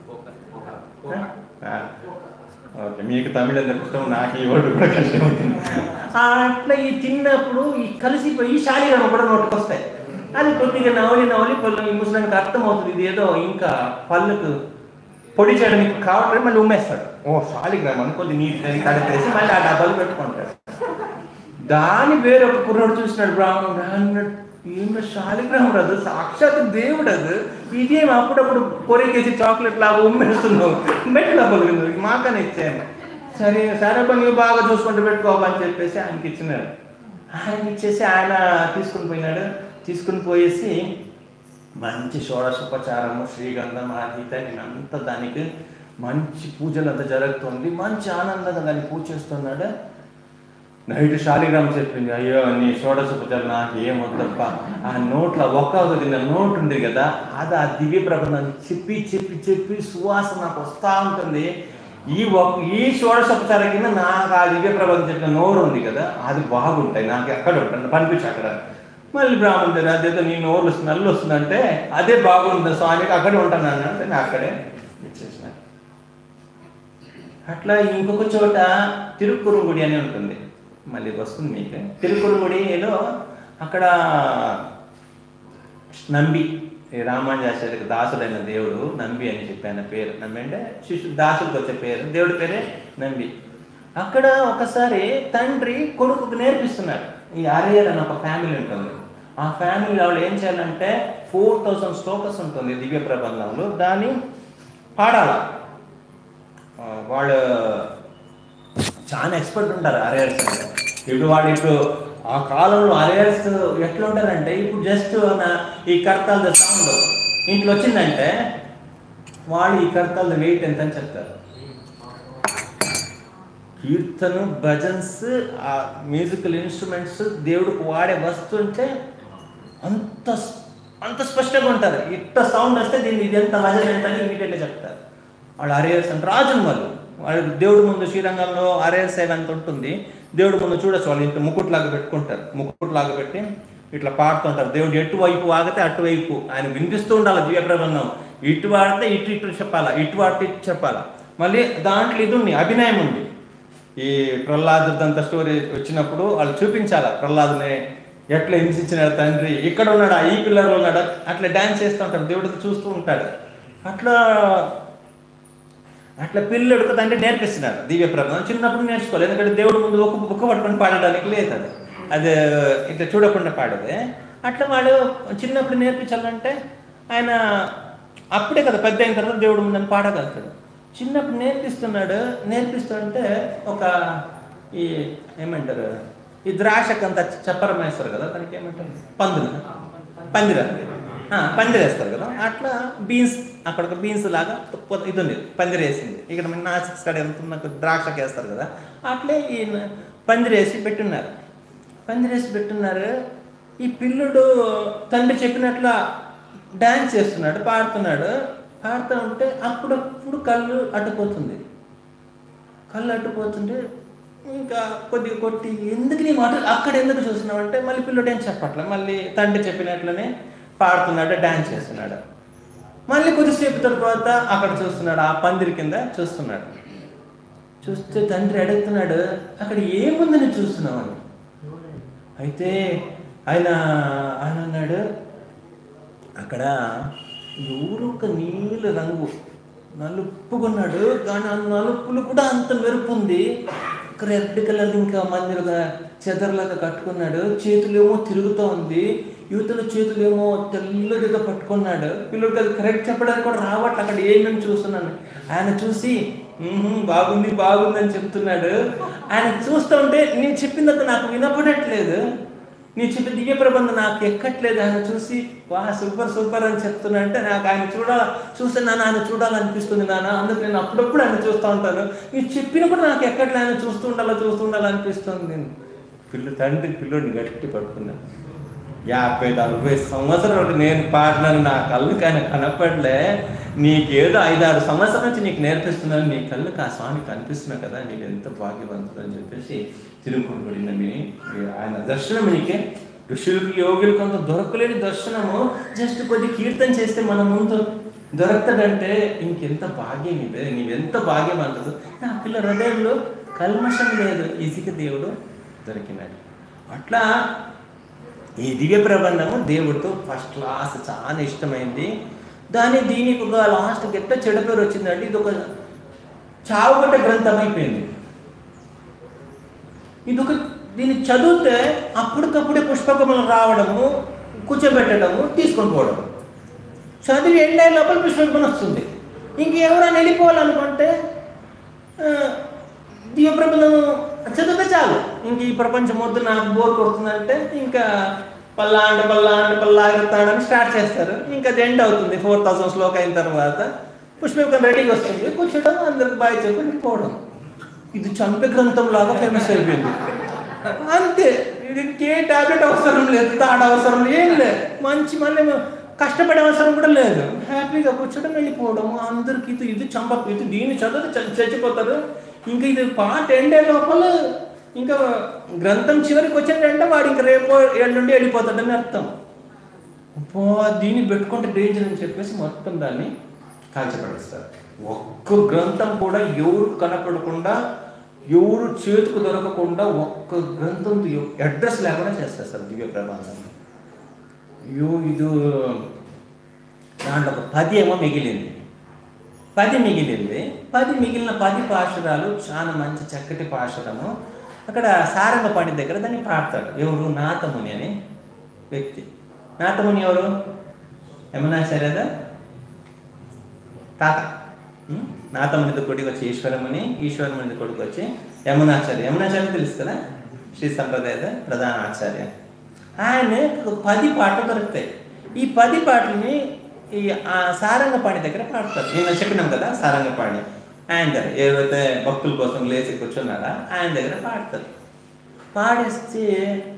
ఓకే మీకు తమిళ ఇష్టం, నాకు ఈ వర్డ్ కూడా కష్టం అవుతుంది. అట్లా ఈ తిన్నప్పుడు ఈ కలిసిపోయి శాలిగ్రామం కూడా నోటికి వస్తాయి. అది కొద్దిగా నవలి నవలి పళ్ళు ఈ ముసలానికి అర్థమవుతుంది, ఇది ఏదో ఇంకా పళ్ళకు పొడి చేయడానికి కావట్లేదు. మళ్ళీ ఉమ్మేస్తాడు. ఓ శాలిగ్రామం కొద్ది నీటి కలిపేసి మళ్ళీ ఆ డబ్బాలు పెట్టుకుంటాడు. దాని వేరే ఒక కుర్రాడు చూసినాడు బ్రాహ్మణుడు, ఏమో శాలిగ్రామం రాదు, సాక్షాత్ దేవుడు అది, ఇదేం అప్పుడప్పుడు కొరికేసి చాక్లెట్ లాగా ఉమ్మేస్తున్నావు, మెట్ల డబ్బులు మాకనే ఇచ్చాను. సరే సరే నువ్వు బాగా చూసుకుంటూ పెట్టుకోవాలని చెప్పేసి ఆయనకి ఇచ్చినాడు. ఆయన ఇచ్చేసి ఆయన తీసుకుని పోయినాడు. తీసుకుని పోయేసి మంచి షోడశోపచారము శ్రీగంధం ఆదిత అంతా దానికి మంచి పూజలు అంతా జరుగుతుంది. మంచి ఆనందంగా దాన్ని పూజ చేస్తున్నాడు. నైట్ శాలిగ్రామ్ చెప్పింది, అయ్యో నీ షోడశోపచారం నాకు ఏమొద్దప్ప, ఆ నోట్లో ఒక్క తిన్న నోట్ ఉంది కదా, అది ఆ దివ్య ప్రబంధం చెప్పి చెప్పి చెప్పి సువాసన నాకు వస్తూ ఉంటుంది. ఈ ఈ షోడశోపచార కింద నాకు ఆ దివ్య ప్రబంధం చెప్పిన నోరు ఉంది కదా, అది బాగుంటాయి, నాకు ఎక్కడ ఉంటాను పంపించి అక్కడ. మళ్ళీ బ్రాహ్మణ దగ్గర అదేదో నీ నోరు స్మెల్ వస్తుందంటే అదే బాగుంటుంది స్వామికి, అక్కడే ఉంటాను అంటే నేను అక్కడే ఇచ్చేసిన. అట్లా ఇంకొక చోట తిరుక్కురుంగుడి అని ఉంటుంది, మళ్ళీ వస్తుంది మీకు. తిరుక్కురుంగుడిలో అక్కడ నంబి, రామానుజాచార్యులకు దాసుడైన దేవుడు నంబి అని చెప్పాను పేరు. నంబి అంటే శిష్యు దాసుడికి వచ్చే పేరు, దేవుడి పేరే నంబి. అక్కడ ఒకసారి తండ్రి కొడుకుకు నేర్పిస్తున్నారు. ఈ ఆర్యర్ అని ఒక ఫ్యామిలీ ఉంటుంది, ఆ ఫ్యామిలీ వాళ్ళు ఏం చేయాలంటే ఫోర్ థౌసండ్ శ్లోకస్ ఉంటుంది దివ్య ప్రబంధంలో, దాన్ని పాడాల. వాళ్ళు చాలా ఎక్స్పర్ట్ ఉంటారు ఆర్యర్స్. ఇప్పుడు వాడు ఇప్పుడు ఆ కాలంలో ఆర్యర్స్ ఎట్లా ఉంటారంటే, ఇప్పుడు జస్ట్ ఈ కర్తాల సౌండ్ ఇంట్లో వచ్చిందంటే వాళ్ళు ఈ కర్తాల వెయిట్ ఎంత అని చెప్తారు. కీర్తను, భజన్స్, ఆ మ్యూజికల్ ఇన్స్ట్రుమెంట్స్ దేవుడికి వాడే వస్తుంటే అంత అంత స్పష్టంగా ఉంటారు. ఇట్ట సౌండ్ వస్తే దీన్ని ఇది ఎంత భజన ఎంత అని ఇమీడియట్గా చెప్తారు. వాళ్ళు ఆర్యర్స్ అంటే రాజును వాళ్ళు వాళ్ళు దేవుడి ముందు శ్రీరంగంలో ఆర్యర్ సేవ అంత ఉంటుంది. దేవుడి ముందు చూడొచ్చు, వాళ్ళు ఇంత ముకుట్లాగా పెట్టుకుంటారు, ముకుట్లాగా పెట్టి ఇట్లా పాడుతుంటారు. దేవుడు ఎటువైపు వాగితే అటువైపు ఆయన వినిపిస్తూ ఉండాలి దివ్య ప్రబంధం. ఇటు వాడితే ఇటు ఇటు చెప్పాలా, ఇటు వాడితే ఇటు చెప్పాలా. మళ్ళీ దాంట్లో ఇది ఉంది, అభినయం ఉంది. ఈ ప్రహ్లాదుదంత స్టోరీ వచ్చినప్పుడు వాళ్ళు చూపించాలా, ప్రహ్లాదుని ఎట్లా హింసించినాడు తండ్రి, ఇక్కడ ఉన్నాడా, ఈ పిల్లర్లో ఉన్నాడా, అట్లా డ్యాన్స్ చేస్తూ ఉంటాడు, దేవుడికి చూస్తూ ఉంటాడు. అట్లా అట్లా పిల్లడికి తండ్రి నేర్పిస్తున్నారు దివ్య ప్రబంధం. చిన్నప్పుడు నేర్చుకోవాలి, ఎందుకంటే దేవుడి ముందు ఒక బుక్క పట్టుకొని పాడడానికి లేదు, అది అది ఇట్లా చూడకుండా పాడేదే. అట్లా వాళ్ళు చిన్నప్పుడు నేర్పించాలంటే ఆయన అప్పుడే కదా పెద్ద అయిన తర్వాత దేవుడి ముందని పాడగలుగుతాడు. చిన్నప్పుడు నేర్పిస్తున్నాడు. నేర్పిస్తుంటే ఒక ఈ ఏమంటారు, ఈ ద్రాక్షకంత చప్పరం వేస్తారు కదా, దానికి ఏమంటారు, పందులు పందిర పందిరేస్తారు కదా, అట్లా బీన్స్ అక్కడ ఒక బీన్స్ లాగా ఇది ఉంది, పందిరేసింది. ఇక్కడ మన నాసిక్ స్టడీ ఎంత ద్రాక్షకి వేస్తారు కదా, అట్లే ఈ పందిరేసి పెట్టున్నారు. పందిరేసి పెట్టున్నారు. ఈ పిల్లుడు తండ్రి చెప్పినట్ల డ్యాన్స్ చేస్తున్నాడు, పాడుతున్నాడు. పాడుతూ ఉంటే అప్పుడప్పుడు కళ్ళు అడ్డుపోతుంది. కళ్ళు అడ్డుపోతుంటే ఇంకా కొద్దిగా కొట్టి, ఎందుకు నీ మాట అక్కడ ఎందుకు చూస్తున్నావు అంటే, మళ్ళీ పిల్లడు ఏం చెప్పట్లే, మళ్ళీ తండ్రి చెప్పినట్లనే పాడుతున్నాడు, డాన్స్ చేస్తున్నాడు. మళ్ళీ కొద్దిసేపు తర్వాత అక్కడ చూస్తున్నాడు, ఆ పందిరి కింద చూస్తున్నాడు. చూస్తే తండ్రి అడుగుతున్నాడు, అక్కడ ఏముందని చూస్తున్నావు అని. అయితే ఆయన ఆయన అన్నాడు, అక్కడ ఊరు ఒక నీళ్ళ రంగు నలుపుకున్నాడు, కానీ ఆ నలుపులు కూడా అంత మెరుపు ఉంది. రెడ్ కలర్ ఇంకా మందిరుగా చెదరలాగా కట్టుకున్నాడు. చేతులేమో తిరుగుతూ ఉంది, యువతల చేతులేమో తెల్లదిగా పట్టుకున్నాడు. పిల్లడికి అది కరెక్ట్ చెప్పడానికి కూడా రావట్లే, అక్కడ ఏమేమి చూస్తున్నాను. ఆయన చూసి బాగుంది బాగుంది అని చెప్తున్నాడు. ఆయన చూస్తూ ఉంటే నేను చెప్పిందంత నాకు వినపడట్లేదు, నీ చెప్పి దివ్య ప్రబంధం నాకు ఎక్కట్లేదు. ఆయన చూసి వా సూపర్ సూపర్ అని చెప్తున్నా అంటే నాకు ఆయన చూడాల చూస్తే నాన్న ఆయన చూడాలనిపిస్తుంది నాన్న, అందుకు నేను అప్పుడప్పుడు ఆయన చూస్తూ ఉంటాను. మీరు చెప్పిన కూడా నాకు ఎక్కట్లే, ఆయన చూస్తూ ఉండాలా చూస్తూ ఉండాలనిపిస్తుంది. నేను పిల్ల తండ్రి పిల్లోడిని గట్టి పడుకున్నాను. యాభై నలభై సంవత్సరాలు నేను పాడినాను, నా కళ్ళు కానీ కనపడలే, నీకేదో ఐదారు సంవత్సరాల నుంచి నీకు నేర్పిస్తున్నాను, నీ కళ్ళుకి ఆ స్వామి కనిపిస్తున్నా కదా, నీకు ఎంత భాగ్యవంతుడు అని చెప్పేసి తిరుగుబడినని ఆయన దర్శనం. నీకే ఋషులకి యోగులకు అంత దొరకలేని దర్శనము, జస్ట్ కొద్ది కీర్తన చేస్తే మన ముందు దొరకదంటే ఇంకెంత భాగ్యం ఇదే, నీవెంత భాగ్యవంతుడు. నా పిల్ల హృదయంలో కల్మషం లేదు, ఈజీగా దేవుడు దొరికినాడు. అట్లా ఈ దివ్య ప్రబంధము దేవుడితో ఫస్ట్ క్లాస్ చాలా ఇష్టమైంది. దాని దీనికి ఒక లాస్ట్కి ఎట్లా చెడు పేరు వచ్చిందంటే, ఇది ఒక చావుగట్ట గ్రంథం అయిపోయింది. ఇది ఒక దీన్ని చదివితే అప్పటికప్పుడే పుష్పకములు రావడము, కూర్చోబెట్టడము, తీసుకొని పోవడం. చదివి ఎండే లోపల పుష్పకం వస్తుంది. ఇంకెవరైనా వెళ్ళిపోవాలనుకుంటే దివ్య ప్రబంధం చదివితే చాలు, ఇంక ఈ ప్రపంచం వద్దు నాకు బోర్ కొడుతుందంటే ఇంకా పల్లాండ పల్లాండ పల్లాగతాడని స్టార్ట్ చేస్తారు. ఇంకా అది ఎండ్ అవుతుంది. ఫోర్ థౌసండ్ శ్లోక్ అయిన తర్వాత పుష్పకం రెడీగా వస్తుంది, కూర్చోడం, అందరికి బాయ్ చెప్పి పోవడం. ఇది చంపే గ్రంథం లాగా ఫేమస్ అయిపోయింది. అంతే. దీనికి ఏ టాబ్లెట్ అవసరం లేదు, తాడ అవసరం ఏం లేదు, మంచి మళ్ళీ కష్టపడే అవసరం కూడా లేదు. హ్యాపీగా కూర్చోడం వెళ్ళిపోవడం. అందరికి ఇది ఇది చంప ఇది దీన్ని చదివితే చచ్చిపోతారు. ఇంకా ఇది పాట ఎండే లోపల ఇంకా గ్రంథం చివరికి వచ్చిందంటే వాడు ఇంకా రేపు ఎల్లుండి వెళ్ళిపోతాడని అర్థం. దీన్ని పెట్టుకుంటే డేంజర్ అని చెప్పేసి మొత్తం దాన్ని కాల్చపడేస్తారు. ఒక్క గ్రంథం కూడా ఎవరు కనపడకుండా, ఎవరు చేతికి దొరకకుండా ఒక్క గ్రంథం అడ్రస్ లేకుండా చేస్తారు సార్ దివ్య ప్రబంధం. అయ్యో ఇది దాంట్లో ఒక పది ఏమో మిగిలింది. పది మిగిలింది పది మిగిలిన పది పాశురాలు చాలా మంచి చక్కటి పాశురము. అక్కడ సారంగపాణి దగ్గర దాన్ని పాడతాడు. ఎవరు? నాథముని అని వ్యక్తి. నాథముని ఎవరు? యమునాచార్యదా తాత. నాథమునిది కొడుకు వచ్చి ఈశ్వరముని, ఈశ్వరమునిది కొడుకు వచ్చి యమునాచార్య. యమునాచార్య తెలుసు కదా, శ్రీ సంప్రదాయద ప్రధాన ఆచార్య. ఆయన పది పాటలు దొరుకుతాయి. ఈ పది పాటలని ఈ సారంగపాణి దగ్గర పాడతారు. నేను చెప్పినాం కదా సారంగపాణి ఆయన దగ్గర ఏవైతే భక్తుల కోసం లేచి కూర్చున్నారా ఆయన దగ్గర పాడతారు. పాడేస్తే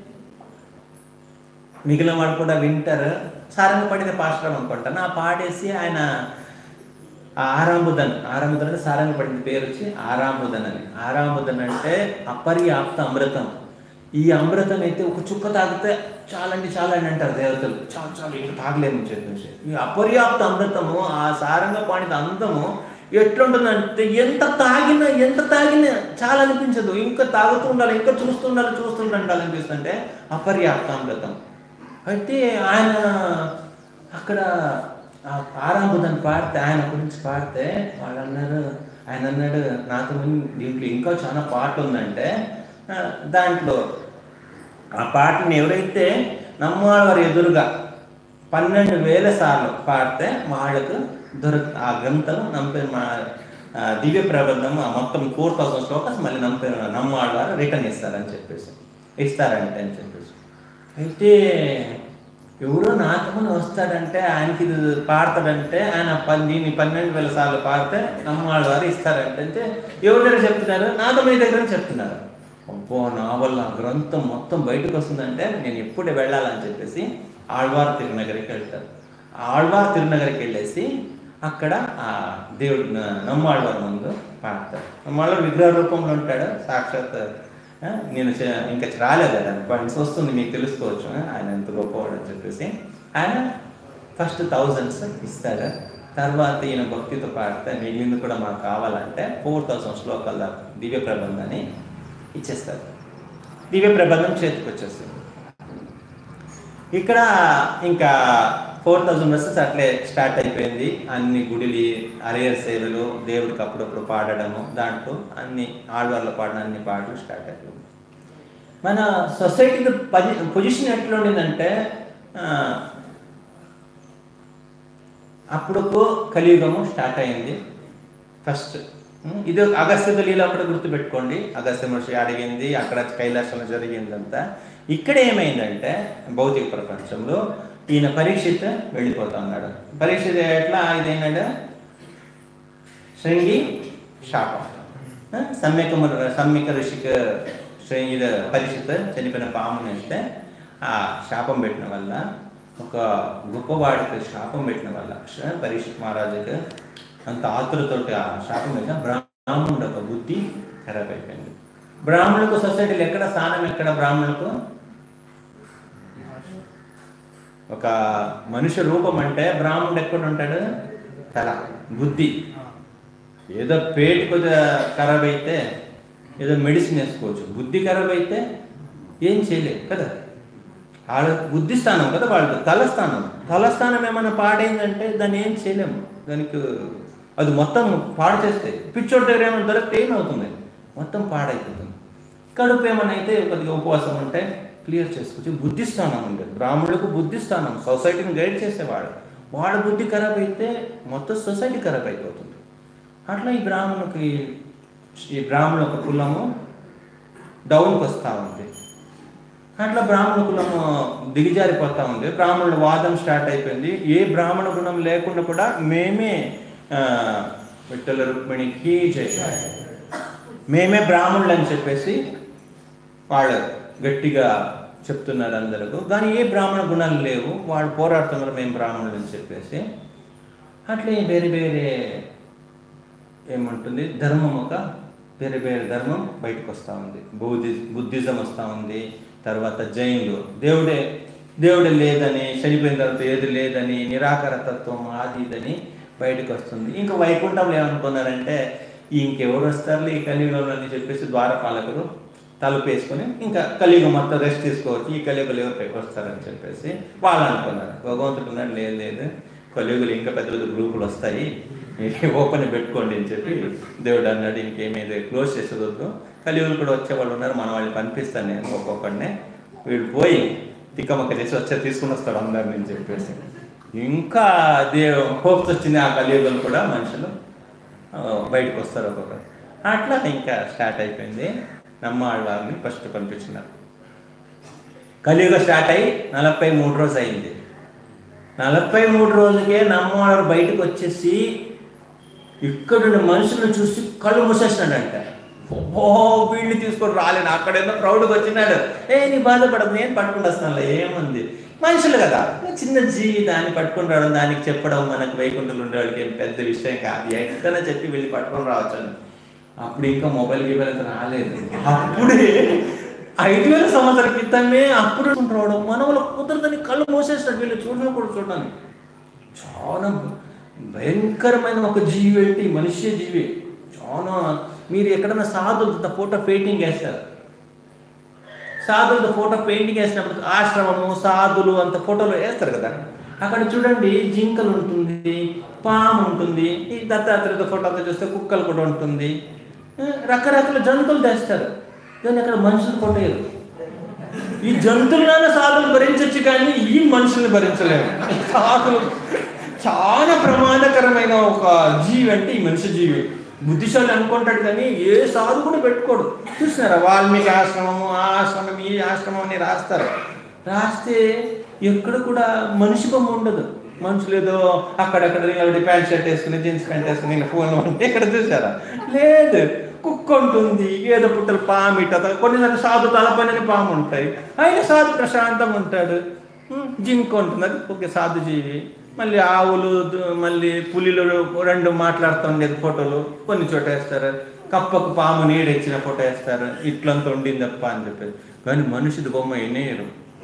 మిగిలిన వాడు కూడా వింటారు. సారంగపాణిదే పాశ్రం అనుకుంటాను. ఆ పాడేసి ఆయన ఆరాంబుదన్, ఆరాంబుదన్ అంటే సారంగపాణి పేరు వచ్చి ఆరాంబుదన్ అని. ఆరాంబుదన్ అంటే అపర్యాప్త అమృతం. ఈ అమృతం అయితే ఒక చుక్క తాగితే చాలండి చాలండి అంటారు దేవతలు. చాలా చాలా ఇంకా తాగలేమని చెప్పేసి ఈ అపర్యాప్త అమృతము ఆ సారంగపాణిది అందము ఎట్లుంటుందంటే ఎంత తాగినా ఎంత తాగినా చాలా అనిపించదు. ఇంకా తాగుతూ ఉండాలి, ఇంకా చూస్తూ ఉండాలి చూస్తూ ఉండాలి అనిపిస్తుంటే అపర్యాప్త అమృతం. అయితే ఆయన అక్కడ ఆరాంబుదని పాడితే, ఆయన గురించి పాడితే వాళ్ళు అన్నారు, ఆయన అన్నాడు నాతో దీంట్లో ఇంకా చాలా పాట ఉందంటే దాంట్లో ఆ పాటని ఎవరైతే నమ్మవారి ఎదురుగా పన్నెండు వేల సార్లు పాడితే వాళ్ళకు దొరక ఆ గ్రంథం నంపే మా దివ్య ప్రబంధం ఆ మొత్తం ఫోర్ థౌసండ్ శ్లోకస్ మళ్ళీ నంపే నమ్మవారు రిటర్న్ ఇస్తారని చెప్పేసి ఇస్తారంటే అని చెప్పేసి. అయితే ఎవరో నాతమని వస్తాడంటే ఆయనకి ఇది పాడతాడంటే ఆయన దీన్ని పన్నెండు వేల సార్లు పాడితే నమ్మవాళ్ళ వారు ఇస్తారంటే అంటే ఎవరి దగ్గర చెప్తున్నారు? నాతమని దగ్గర చెప్తున్నారు. అబ్బో నా వల్ల గ్రంథం మొత్తం బయటకు వస్తుందంటే నేను ఎప్పుడే వెళ్ళాలని చెప్పేసి ఆళ్వార్ తిరునగరికి వెళ్తారు. ఆళ్వార్ తిరునగరికి వెళ్ళేసి అక్కడ ఆ దేవుడు నమ్మాళ్వారు ముందు పాడతారు. నమ్మాళ్వారు విగ్రహ రూపంలో ఉంటాడు సాక్షాత్. నేను ఇంకా రాలేదు కదా పాయింట్స్ వస్తుంది మీకు తెలుసుకోవచ్చు ఆయన ఎంత గొప్పవాడు అని చెప్పేసి. ఆయన ఫస్ట్ థౌజండ్స్ ఇస్తాడు. తర్వాత ఈయన భక్తితో పాడితే మిగిలింది కూడా మాకు కావాలంటే ఫోర్ థౌసండ్ శ్లోకాల దివ్య ప్రబంధాన్ని ఇచ్చేస్తారు. దివ్య ప్రబంధం చేతికి వచ్చేస్తుంది. ఇక్కడ ఇంకా ఫోర్ థౌజండ్ వర్సెస్ అట్లే స్టార్ట్ అయిపోయింది. అన్ని గుడిలి అరియర్ సేవలు దేవుడికి అప్పుడప్పుడు పాడడము, దాంట్లో అన్ని ఆళ్వార్లు పాడిన అన్ని పాటలు స్టార్ట్ అయిపోయింది. మన సొసైటీలో పది పొజిషన్ ఎట్లా ఉండిందంటే అప్పుడు కలియుగము స్టార్ట్ అయింది ఫస్ట్. ఇది అగస్త్య లీల అప్పుడు గుర్తుపెట్టుకోండి. అగస్త్య మహర్షి అడిగింది, అక్కడ కైలాసంలో జరిగిందంతా. ఇక్కడ ఏమైందంటే భౌతిక ప్రపంచంలో ఈయన పరీక్షిత్ వెళ్ళిపోతా ఉన్నాడు. పరీక్షిత్ ఎట్లా ఇదేంటంటే శృంగి శాపం. సమ్యక సమ్యక ఋషికి శ్రేణి పరీక్షిత్ చనిపోయిన పాముని అంటే ఆ శాపం పెట్టిన వల్ల, ఒక గొప్పవాడికి శాపం పెట్టిన వల్ల పరీక్షిత్ మహారాజుకి అంత ఆతురతోటి ఆ శాపం మీద బ్రాహ్మణుడు ఒక బుద్ధి ఖరాబ్ అయిపోయింది. బ్రాహ్మణులకు సొసైటీలో ఎక్కడ స్థానం, ఎక్కడ బ్రాహ్మణులకు ఒక మనుష్య రూపం అంటే బ్రాహ్మణుడు ఎక్కడ ఉంటాడు? తల, బుద్ధి. ఏదో పేటు కొద్దిగా ఖరాబ్ అయితే ఏదో మెడిసిన్ వేసుకోవచ్చు, బుద్ధి ఖరాబ్ అయితే ఏం చేయలేదు కదా. వాళ్ళ బుద్ధి స్థానం కదా వాళ్ళది, తలస్థానం. తలస్థానం ఏమైనా పాడైందంటే దాన్ని ఏం చేయలేము, దానికి అది మొత్తం పాడు చేస్తే. పిచ్చోడి దగ్గర ఏమైనా దొరికితే ఏమవుతుంది? మొత్తం పాడైపోతుంది. కడుపు ఏమైనా అయితే కొద్దిగా ఉపవాసం ఉంటే క్లియర్ చేసుకోవచ్చు. బుద్ధి స్థానం ఉండేది బ్రాహ్మణులకు. బుద్ధి స్థానం సొసైటీని గైడ్ చేసేవాడు. వాడ బుద్ధి ఖరాబ్ అయితే మొత్తం సొసైటీ ఖరాబ్ అయిపోతుంది. అట్లా ఈ బ్రాహ్మణుకి ఈ బ్రాహ్మణుల ఒక కులము డౌన్కి వస్తూ ఉంది. అట్లా బ్రాహ్మణ కులము దిగజారిపోతూ ఉంది. బ్రాహ్మణుల వాదం స్టార్ట్ అయిపోయింది. ఏ బ్రాహ్మణ గుణం లేకుండా కూడా మేమే విఠల రుక్మిణికి చేశారు, మేమే బ్రాహ్మణులు అని చెప్పేసి వాళ్ళు గట్టిగా చెప్తున్నారు అందరికీ. కానీ ఏ బ్రాహ్మణ గుణాలు లేవు, వాళ్ళు పోరాడుతున్నారు మేము బ్రాహ్మణులు అని చెప్పేసి. అట్లే వేరే వేరే ఏమంటుంది ధర్మం, ఒక వేరే వేరే ధర్మం బయటకు వస్తూ ఉంది. బౌద్ధి బుద్ధిజం వస్తూ ఉంది. తర్వాత జైన్లు దేవుడే దేవుడే లేదని, చనిపోయిన తర్వాత ఏది లేదని, నిరాకార తత్వం అది ఇదని బయటకు వస్తుంది. ఇంకా వైకుంఠంలో ఏమనుకున్నారంటే ఇంకెవరు వస్తారు ఈ కలియుగంలో అని చెప్పేసి ద్వారపాలకులు తలుపు వేసుకొని ఇంకా కలియుగం మొత్తం రెస్ట్ తీసుకోవచ్చు, ఈ కలియుగలు ఎవరు పైకి వస్తారని చెప్పేసి వాళ్ళు అనుకున్నారు. భగవంతుడు ఉన్నాడు, లేదు లేదు కలియుగలు ఇంకా పెద్ద పెద్ద గ్రూపులు వస్తాయి, మీరు ఓపెన్ పెట్టుకోండి అని చెప్పి దేవుడు అన్నాడు. ఇంకేమేది క్లోజ్ చేసేదొద్దు, కలియుగలు కూడా వచ్చేవాళ్ళు ఉన్నారు, మన వాళ్ళని పంపిస్తాను నేను ఒక్కొక్కడినే, వీళ్ళు పోయి తిక్కమక్క చేసి వచ్చే తీసుకుని వస్తాడు అందరిని అని చెప్పేసి. ఇంకా దేవు హోప్స్ వచ్చింది, ఆ కలియుగలు కూడా మనుషులు బయటకు వస్తారు ఒక్కొక్కరు. అట్లా ఇంకా స్టార్ట్ అయిపోయింది. నమ్మాళ్ళని ఫస్ట్ పంపించినారు. కలియుగ స్టార్ట్ అయ్యి నలభై మూడు రోజు అయింది. నలభై మూడు రోజులకే నమ్మవాడు బయటకు వచ్చేసి ఇక్కడ మనుషులను చూసి కళ్ళు మూసేసినాడంట. ఓ వీళ్ళని తీసుకొని రాలేను, అక్కడేదో ప్రౌడ్గా వచ్చినాడు. ఏ నీ బాధపడదు, నేను పట్టుకుని వస్తానులే, ఏముంది మనుషులు కదా, చిన్న జీవి దాన్ని పట్టుకుని రావడం, దానికి చెప్పడం మనకు వైకుంఠంలో ఉండేవాడికి ఏం పెద్ద విషయం కాదు, ఎక్కడైనా చెప్పి వెళ్ళి పట్టుకొని రావచ్చు అని. అప్పుడు ఇంకా మొబైల్ గిబైల్ అయితే రాలేదు. అప్పుడే ఐదు వేల సంవత్సరాల క్రితమే అప్పుడు రావడం, మన వాళ్ళు కుదరదని కళ్ళు మూసేస్తాడు. వీళ్ళు చూడడం కూడా చూడాలి. చాలా భయంకరమైన ఒక జీవి ఏంటి, మనిషి జీవి. చాలా మీరు ఎక్కడైనా సాధులతో ఫోటో పెయింటింగ్ వేస్తారు, సాధులతో ఫోటో పెయింటింగ్ వేసినప్పుడు ఆశ్రమము సాధులు అంత ఫోటోలు వేస్తారు కదా, అక్కడ చూడండి జింకలు ఉంటుంది, పాము ఉంటుంది, ఈ దత్తాత్రేయ ఫోటోతో చూస్తే కుక్కలు కూడా ఉంటుంది, రకరకాల జంతువులు తెస్తారు. కానీ అక్కడ మనుషులు కొట్టేయరు. ఈ జంతువులైనా సాధులు భరించవచ్చు కానీ ఈ మనుషుల్ని భరించలేము. సాధులు చాలా ప్రమాదకరమైన ఒక జీవి అంటే ఈ మనిషి జీవి. బుద్ధిశాలి అనుకుంటాడు కానీ ఏ సాధు కూడా పెట్టుకోడు. చూసినారా వాల్మీకి ఆశ్రమము, ఆ ఆశ్రమం, ఈ ఆశ్రమం అని రాస్తారు. రాస్తే ఎక్కడ కూడా మనిషి బొమ్మ ఉండదు. మనుషులు ఏదో అక్కడక్కడ నిలబడి ప్యాంట్ షర్ట్ వేసుకుని జీన్స్ ప్యాంట్ వేసుకుని ఇలా ఫోన్ ఉంటే ఇక్కడ చూసారా, లేదు కుక్క ఉంటుంది, ఏదో పుట్టలు పాము ఇట్ట, కొన్నిసార్లు సాధు తలపైన పాము ఉంటాయి, ఆయన సాధు ప్రశాంతంగా ఉంటాడు. జింక ఉంటుంది, అది ఒక సాధు జీవి. మళ్ళీ ఆవులు, మళ్ళీ పులిలు రెండు మాట్లాడుతుండేది ఫోటోలు కొన్ని చోట వేస్తారు. కప్పకు పాము నీడెచ్చిన ఫోటో వేస్తారు, ఇట్లంతా ఉండింది తప్ప అని చెప్పేసి. కానీ మనిషిది బొమ్మ ఎన్నేరు.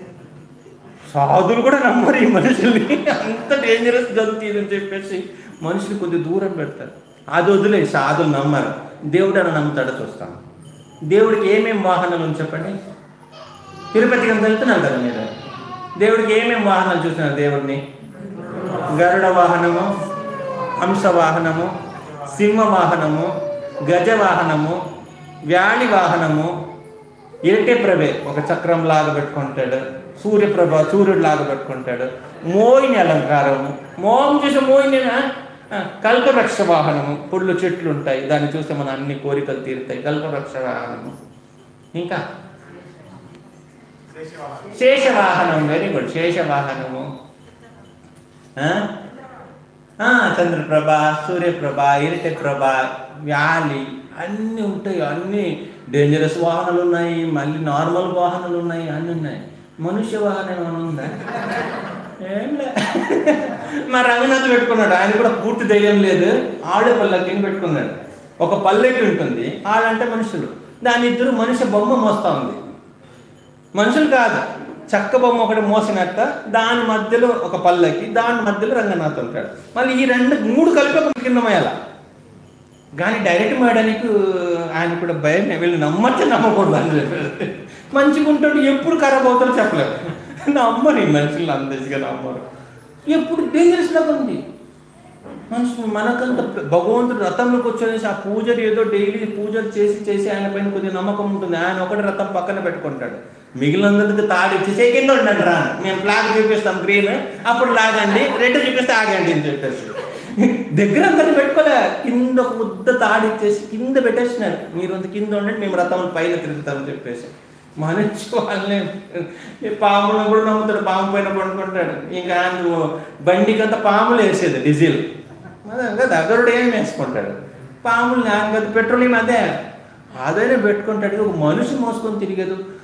సాధులు కూడా నమ్మరు ఈ మనుషుల్ని, అంత డేంజరస్ జంతువు అని చెప్పేసి మనుషులు కొద్ది దూరం పెడతారు. అది వదిలే, సాధులు నమ్మరు. దేవుడు అని నమ్ముతాడో చూస్తాను. దేవుడికి ఏమేమి వాహనాలు ఉంది చెప్పండి. తిరుపతికి అంత వెళ్తున్నారు కదా మీరు, దేవుడికి ఏమేమి వాహనాలు చూస్తున్నారు దేవుడిని? గరుడ వాహనము, హంస వాహనము, సింహ వాహనము, గజ వాహనము, వ్యాళి వాహనము, ఇరటే ప్రభే ఒక చక్రం లాగా పెట్టుకుంటాడు, సూర్యప్రభ సూర్యుడు లాగా పెట్టుకుంటాడు, మోయిని అలంకారము, మోహం చేసే మోయినేనా, కల్పవృక్ష వాహనము, పుళ్ళు చెట్లు ఉంటాయి, దాన్ని చూస్తే మన అన్ని కోరికలు తీరుతాయి, కల్పవృక్ష వాహనము. ఇంకా శేషవాహనం, వెరీ గుడ్, శేషవాహనము, చంద్రప్రభ, సూర్యప్రభ, ఇరటే ప్రభ, వ్యాలి అన్నీ ఉంటాయి. అన్నీ డేంజరస్ వాహనాలు ఉన్నాయి, మళ్ళీ నార్మల్ వాహనాలు ఉన్నాయి, అన్నీ ఉన్నాయి. మనుష్య వాహనం ఏమైనా ఉందా? ఏం లే. మా రంగనాథ్ పెట్టుకున్నాడు, ఆయన కూడా పూర్తి ధైర్యం లేదు, ఆడే పల్లకి పెట్టుకున్నాడు. ఒక పల్లెకి ఉంటుంది, ఆడంటే మనుషులు, దాని ఇద్దరు మనిషి బొమ్మ మోస్తా ఉంది. మనుషులు కాదు, చక్క బొమ్మ ఒకటి మోసినట్ట, దాని మధ్యలో ఒక పల్లకి, దాని మధ్యలో రంగనాథ్ ఉంటాడు. మళ్ళీ ఈ రెండు మూడు కలిపి ఒక కింద మోయాల. కానీ డైరెక్ట్ మోయడానికి ఆయన కూడా భయం, వీళ్ళు నమ్మచ్చే నమ్మకూడదు అని చెప్పి. మంచిగా ఉంటాడు, ఎప్పుడు ఖరాబ్ అవుతారో చెప్పలేరు. నమ్మరు ఈ మనుషులు, అందరిగా నమ్మరు. ఎప్పుడు డేంజరస్ లాగా ఉంది మనుషులు. మనకంత భగవంతుడు రథంలో కూర్చొనేసి ఆ పూజలు ఏదో డైలీ పూజలు చేసి చేసి ఆయన పైన కొద్దిగా నమ్మకం ఉంటుంది. ఆయన ఒకటి రథం పక్కన పెట్టుకుంటాడు, మిగిలినందుకు తాడు ఇచ్చేసి కింద ఉండండి రా, మేము ఫ్లాగ్ చూపిస్తాం గ్రీన్, అప్పుడు లాగండి, రెడ్ చూపిస్తే ఆగండి అని చెప్పేసి. దగ్గర అందరిని పెట్టుకోలే, కింద ఒక ముద్ద తాడు ఇచ్చేసి కింద పెట్టేసినారు, మీరు అంత కింద ఉండండి, మేము రథం పైన తిరుగుతామని చెప్పేసి. మనిషి వాళ్ళని పాములను కూడా నమ్ముతాడు, పాము పైన పడుకుంటాడు. ఇంకా ఆయన బండికంతా పాములు వేసేది డీజిల్, అదే దగ్గరుడు ఏం వేసుకుంటాడు, పాములు ఆయన కదా పెట్రోలియం అదే అదైనా పెట్టుకుంటాడు. ఒక మనిషి మోసుకొని తిరిగేదు.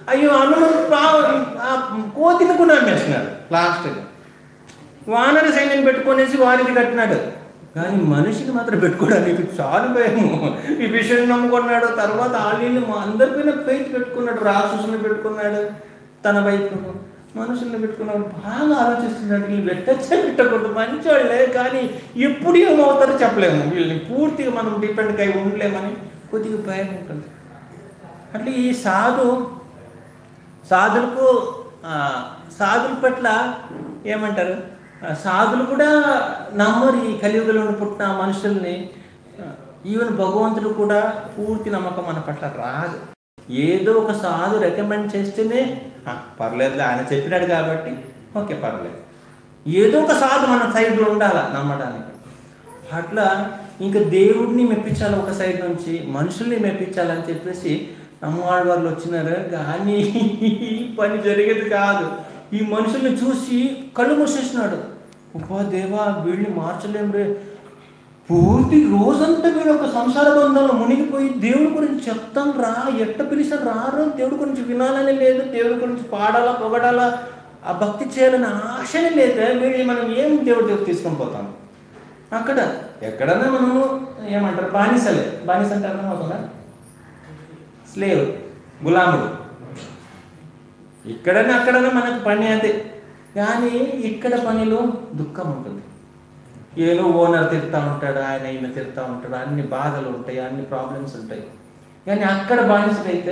అయ్యో హనుమంతుడు కోతిని కూడా అమ్మేసినాడు లాస్ట్గా. వానర సైన్యం పెట్టుకునేసి వారికి కట్టినాడు, కానీ మనిషిని మాత్రం పెట్టుకోవడానికి చాలా భయము. ఈ విషయం నమ్ముకున్నాడు. తర్వాత ఆలీలు అందరిపైన ఫెయిత్ పెట్టుకున్నాడు, రాక్షసుని పెట్టుకున్నాడు, తన వైపు మనుషుల్ని పెట్టుకున్నాడు. బాగా ఆలోచిస్తున్నాడు, వీళ్ళు పెట్టచ్చే పెట్టకూడదు, మంచోళ్ళే, కానీ ఎప్పుడు ఏమవుతారో చెప్పలేము, వీళ్ళని పూర్తిగా మనం డిపెండ్ అయి ఉండలేమని కొద్దిగా భయం ఉంటుంది. అట్లా ఈ సాధు సాధులకు సాధుల పట్ల ఏమంటారు, సాధులు కూడా నమ్మరు ఈ కలియుగంలో పుట్టిన మనుషుల్ని. ఈవెన్ భగవంతుడు కూడా పూర్తి నమ్మకం మన పట్ల రాదు. ఏదో ఒక సాధు రికమెండ్ చేస్తేనే పర్లేదు, ఆయన చెప్పినాడు కాబట్టి ఓకే పర్లేదు, ఏదో ఒక సాధు మన సైడ్లో ఉండాలి నమ్మడానికి. అట్లా ఇంకా దేవుడిని మెప్పించాలి ఒక సైడ్ నుంచి, మనుషుల్ని మెప్పించాలని చెప్పేసి నమ్మవాళ్ళ వాళ్ళు వచ్చినారు. కానీ పని జరిగేది కాదు. ఈ మనుషుల్ని చూసి కళ్ళు మూసేసినాడు. ఉపా దేవా వీళ్ళని మార్చలేం రే, పూర్తి రోజంతా వీడు ఒక సంసార బంధంలో మునిగిపోయి దేవుడి గురించి చెప్తాం రా, ఎట్ట పిలిచాను రారు, దేవుడి గురించి వినాలని లేదు, దేవుడి గురించి పాడాలా పొగడాలా ఆ భక్తి చేయాలని ఆశనే లేదా, వీడిని మనం ఏం దేవుడి దగ్గర తీసుకొని పోతాం. అక్కడ ఎక్కడన్నా మనము ఏమంటారు బానిసలే, బానిస అంటే అర్థం అవుతుందా, స్లేవ్, గులాముడు. ఇక్కడనే అక్కడనే మనకు పని అదే, కానీ ఇక్కడ పనిలో దుఃఖం ఉంటుంది. ఏదో ఓనర్ తిరుగుతూ ఉంటాడు, ఆయన ఈయన తిరుగుతూ ఉంటాడు, అన్ని బాధలు ఉంటాయి, అన్ని ప్రాబ్లమ్స్ ఉంటాయి. కానీ అక్కడ బానిసలైతే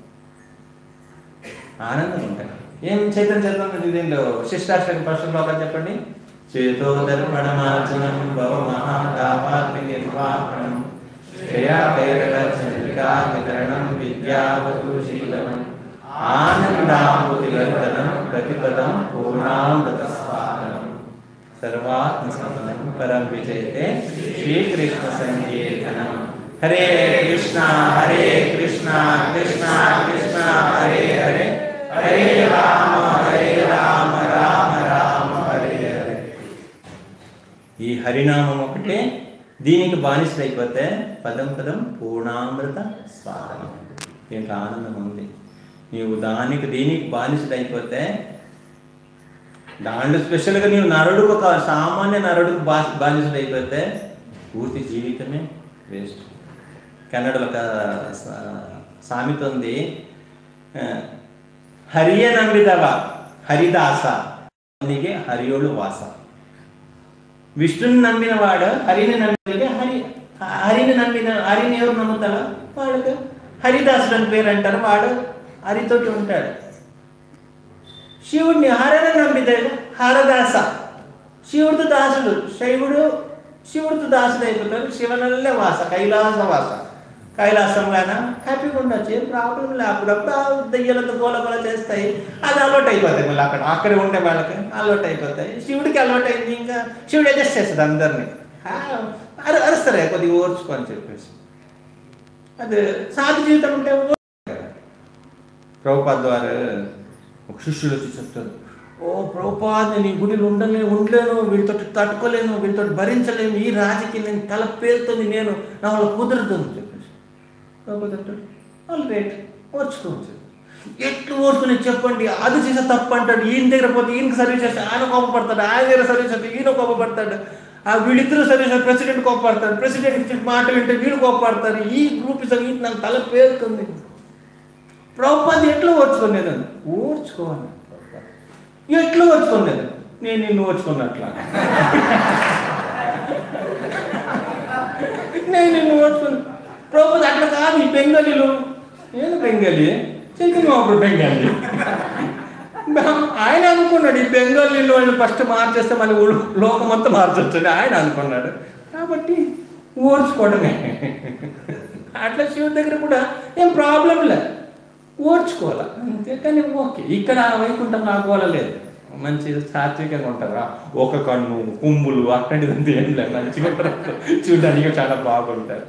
ఆనందం ఉంటాయి. ఏం చైతన్య చదువు దీనిలో శిష్టాష్టమి ఫస్ట్ శ్లోకం చెప్పండి. చేతోదర్పణమార్జనం భవ మహాతాపాగ్ని నిర్వాహణం వితరణం విద్యావతూశీలం ఆనందామృతివర్ధనం ప్రతిపదం పూర్ణామృత స్వాగతం సర్వాత్మసమనం పరం విజయతే శ్రీకృష్ణ సంకీర్తనం. హరే కృష్ణ హరే కృష్ణ కృష్ణ కృష్ణ హరే హరే, హరే రామ హరే రామ రామ రామ హరే హరే. ఈ హరినామం ఒకటే దీనికి బానిసలైపోతే పదం పదం పూర్ణామృత స్వాగతం. దీంట్లో ఆనందం ఉంది. నీవు దానికి దీనికి బానిసలైపోతే, దాంట్లో స్పెషల్గా నీవు నరుడుకు ఒక సామాన్య నరుడుకు బా బానిసలైపోతే పూర్తి జీవితమే వేస్ట్. కన్నడలో ఒక సామెత ఉంది, హరియ నంబిదవ హరిదాస నీకే హరియోಳು వాస. విష్ణుని నమ్మిన వాడు హరిని నమ్మినకే హరి, హరిని నమ్మిన హరిని ఎవరు నమ్ముతారా వాడికి హరిదాసుడు అని పేరు అంటారు. వాడు హరితోటి ఉంటాడు. శివుడిని హరని నమ్మితే హరదాస, శివుడితో దాసుడు, శైవుడు శివుడితో దాసుడు అయిపోతాడు. శివనల్లే వాస, కైలాస వాస. కైలాసంగానా హ్యాపీగా ఉండొచ్చు, ఏం ప్రాబ్లం లే. అప్పుడప్పుడు దెయ్యాలతో గోల గోల చేస్తాయి, అది అలవాటు అయిపోతాయి. మళ్ళీ అక్కడ అక్కడే ఉండే వాళ్ళకి అలవాటు అయిపోతాయి. శివుడికి అలవాటు అయింది, ఇంకా శివుడు అడ్జస్ట్ చేస్తాడు అందరినీ. అరు అరుస్తారే కొద్దిగా ఓర్చుకొని చెప్పేసి. అది సాధు జీవితం ఉంటే ప్రభుపాద్ ద్వారా ఒక శిష్యుడు వచ్చి చెప్తాడు, ఓ ప్రభుపాద్ నేను ఈ గుడిలో ఉండలే ఉండలేను, వీళ్ళతో తట్టుకోలేను, వీళ్ళతో భరించలేను, ఈ రాజకీయ నేను తల పేరుతుంది, నేను నా వాళ్ళ కుదరదని చెప్పేసి. ప్రభుపాద్ అంటాడు వాళ్ళు రేట్ ఓర్చుకోవచ్చు. ఎట్లు ఓర్చుకుని చెప్పండి, అది చేసే తప్పు అంటాడు. ఈయన దగ్గర పోతే ఈయనకి సర్వీస్ చేస్తే ఆయన కోపపడతాడు, ఆయన దగ్గర సర్వీస్ చేస్తే ఈయన కోపపడతాడు, ఆ వీళ్ళిద్దరూ సర్వీస్ ప్రెసిడెంట్ కోపపడతాడు, ప్రెసిడెంట్ మాట వింటే వీళ్ళు కోపపడతారు, ఈ గ్రూప్ ఇస్తారు, నాకు తల పేరుతుంది. ప్రభుపాద్ ఎట్లా ఓర్చుకునేదని, ఓర్చుకోవాలి ఎట్లా ఓర్చుకునేది, నేను నిన్ను ఓర్చుకున్నట్లా నేను నిన్ను ఓర్చుకున్నా. ప్రభుపాద్ అట్లా కాదు, ఈ బెంగాలీలు, నేను బెంగాలీ, చైతన్య అప్పుడు బెంగాలీ. ఆయన అనుకున్నాడు ఈ బెంగాలీలో ఫస్ట్ మార్చేస్తే మళ్ళీ లోకం అంతా మార్చొచ్చని ఆయన అనుకున్నాడు. కాబట్టి ఓర్చుకోవడమే. అట్లా శివుడి దగ్గర కూడా ఏం ప్రాబ్లం లేదు, ఓర్చుకోవాలి అంతే. కానీ ఓకే, ఇక్కడ వైకుంఠం ఆకోవాలలేదు, మంచి సాత్వికంగా ఉంటారా, ఒక కన్ను కుమ్ములు అట్లాంటిదంతా ఏం లేదు, మంచిగా ఉంటారు, చూడడానికి చాలా బాగుంటారు.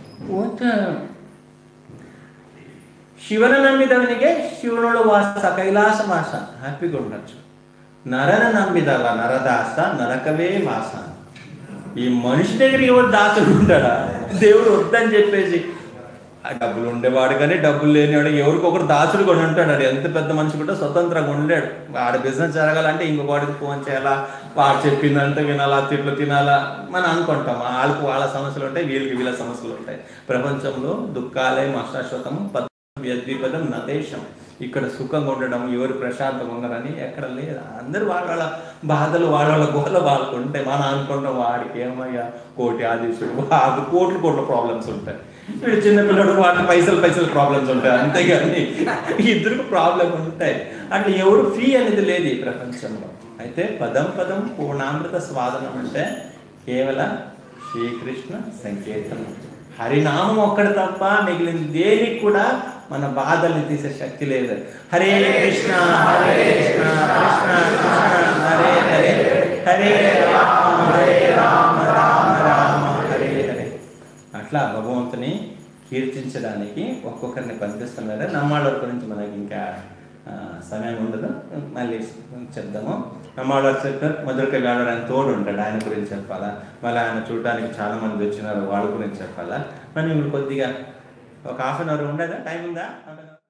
శివన నమ్మిదవనికే శివునుడు వాస కైలాస వాస, హ్యాపీగా ఉండొచ్చు. నరన నమ్మిదవ నరదాస నరకవే వాస. ఈ మనిషి దగ్గరికి ఎవరు దాసుడు ఉంటాడా, దేవుడు వద్దని చెప్పేసి డబ్బులు ఉండేవాడు కానీ డబ్బులు లేనివాడు ఎవరికొకరు దాసుడు కూడా ఉంటాడు. ఆడు ఎంత పెద్ద మనిషి కూడా స్వతంత్రంగా ఉండలేడు. ఆడ బిజినెస్ జరగాలంటే ఇంకొకటికి ఫోన్ చేయాలా, వాడు చెప్పిందంటే వినాలా, తిట్లు తినాలా మనం అనుకుంటాం. వాళ్ళకి వాళ్ళ సమస్యలు ఉంటాయి, వీళ్ళకి వీళ్ళ సమస్యలు ఉంటాయి. ప్రపంచంలో దుఃఖాలే శాశ్వతం, యద్విపదం నదేశం. ఇక్కడ సుఖంగా ఉండడం, ఎవరు ప్రశాంతంగా ఉన్నారని ఎక్కడ లేదు. అందరూ వాళ్ళ వాళ్ళ బాధలు వాళ్ళ వాళ్ళ గోల వాళ్ళకు ఉంటాయి. మనం అనుకుంటాం వాడికి ఏమయ్యా కోటి ఆదేశుడు, వాడు కోట్లు కోట్ల ప్రాబ్లమ్స్ ఉంటాయి. వీడు చిన్నపిల్లడు వాటికి పైసలు పైసలు ప్రాబ్లమ్స్ ఉంటాయి. అంతేగాని ఇద్దరికి ప్రాబ్లం ఉంటాయి. అంటే ఎవరు ఫ్రీ అనేది లేదు ఈ ప్రపంచంలో. అయితే పదం పదం పూర్ణామృత స్వాదనం అంటే కేవలం శ్రీకృష్ణ సంకేతం. హరినామం ఒక్కడి తప్ప మిగిలిన దేనికి కూడా మన బాధల్ని తీసే శక్తి లేదు. హరే కృష్ణ హరే కృష్ణ కృష్ణ కృష్ణ హరే హరే, హరే రామ హరే రామ రామ రామ హరే హరే. అట్లా భగవంతుని కీర్తించడానికి ఒక్కొక్కరిని పంపిస్తున్నారు. నమ్మాళ్ళ గురించి మనకి ఇంకా సమయం ఉండదు, మళ్ళీ చెప్దాము. నమ్మాళ్ళ చెప్పారు మధురక గాడు ఆయన తోడు ఉంటాడు, ఆయన గురించి చెప్పాలా. మళ్ళీ ఆయన చూడడానికి చాలా మంది వచ్చినారు, వాళ్ళ గురించి చెప్పాలా. మనం ఇప్పుడు కొద్దిగా ఒక హాఫ్ అన్ అవర్ ఉండదా, టైం ఉందా?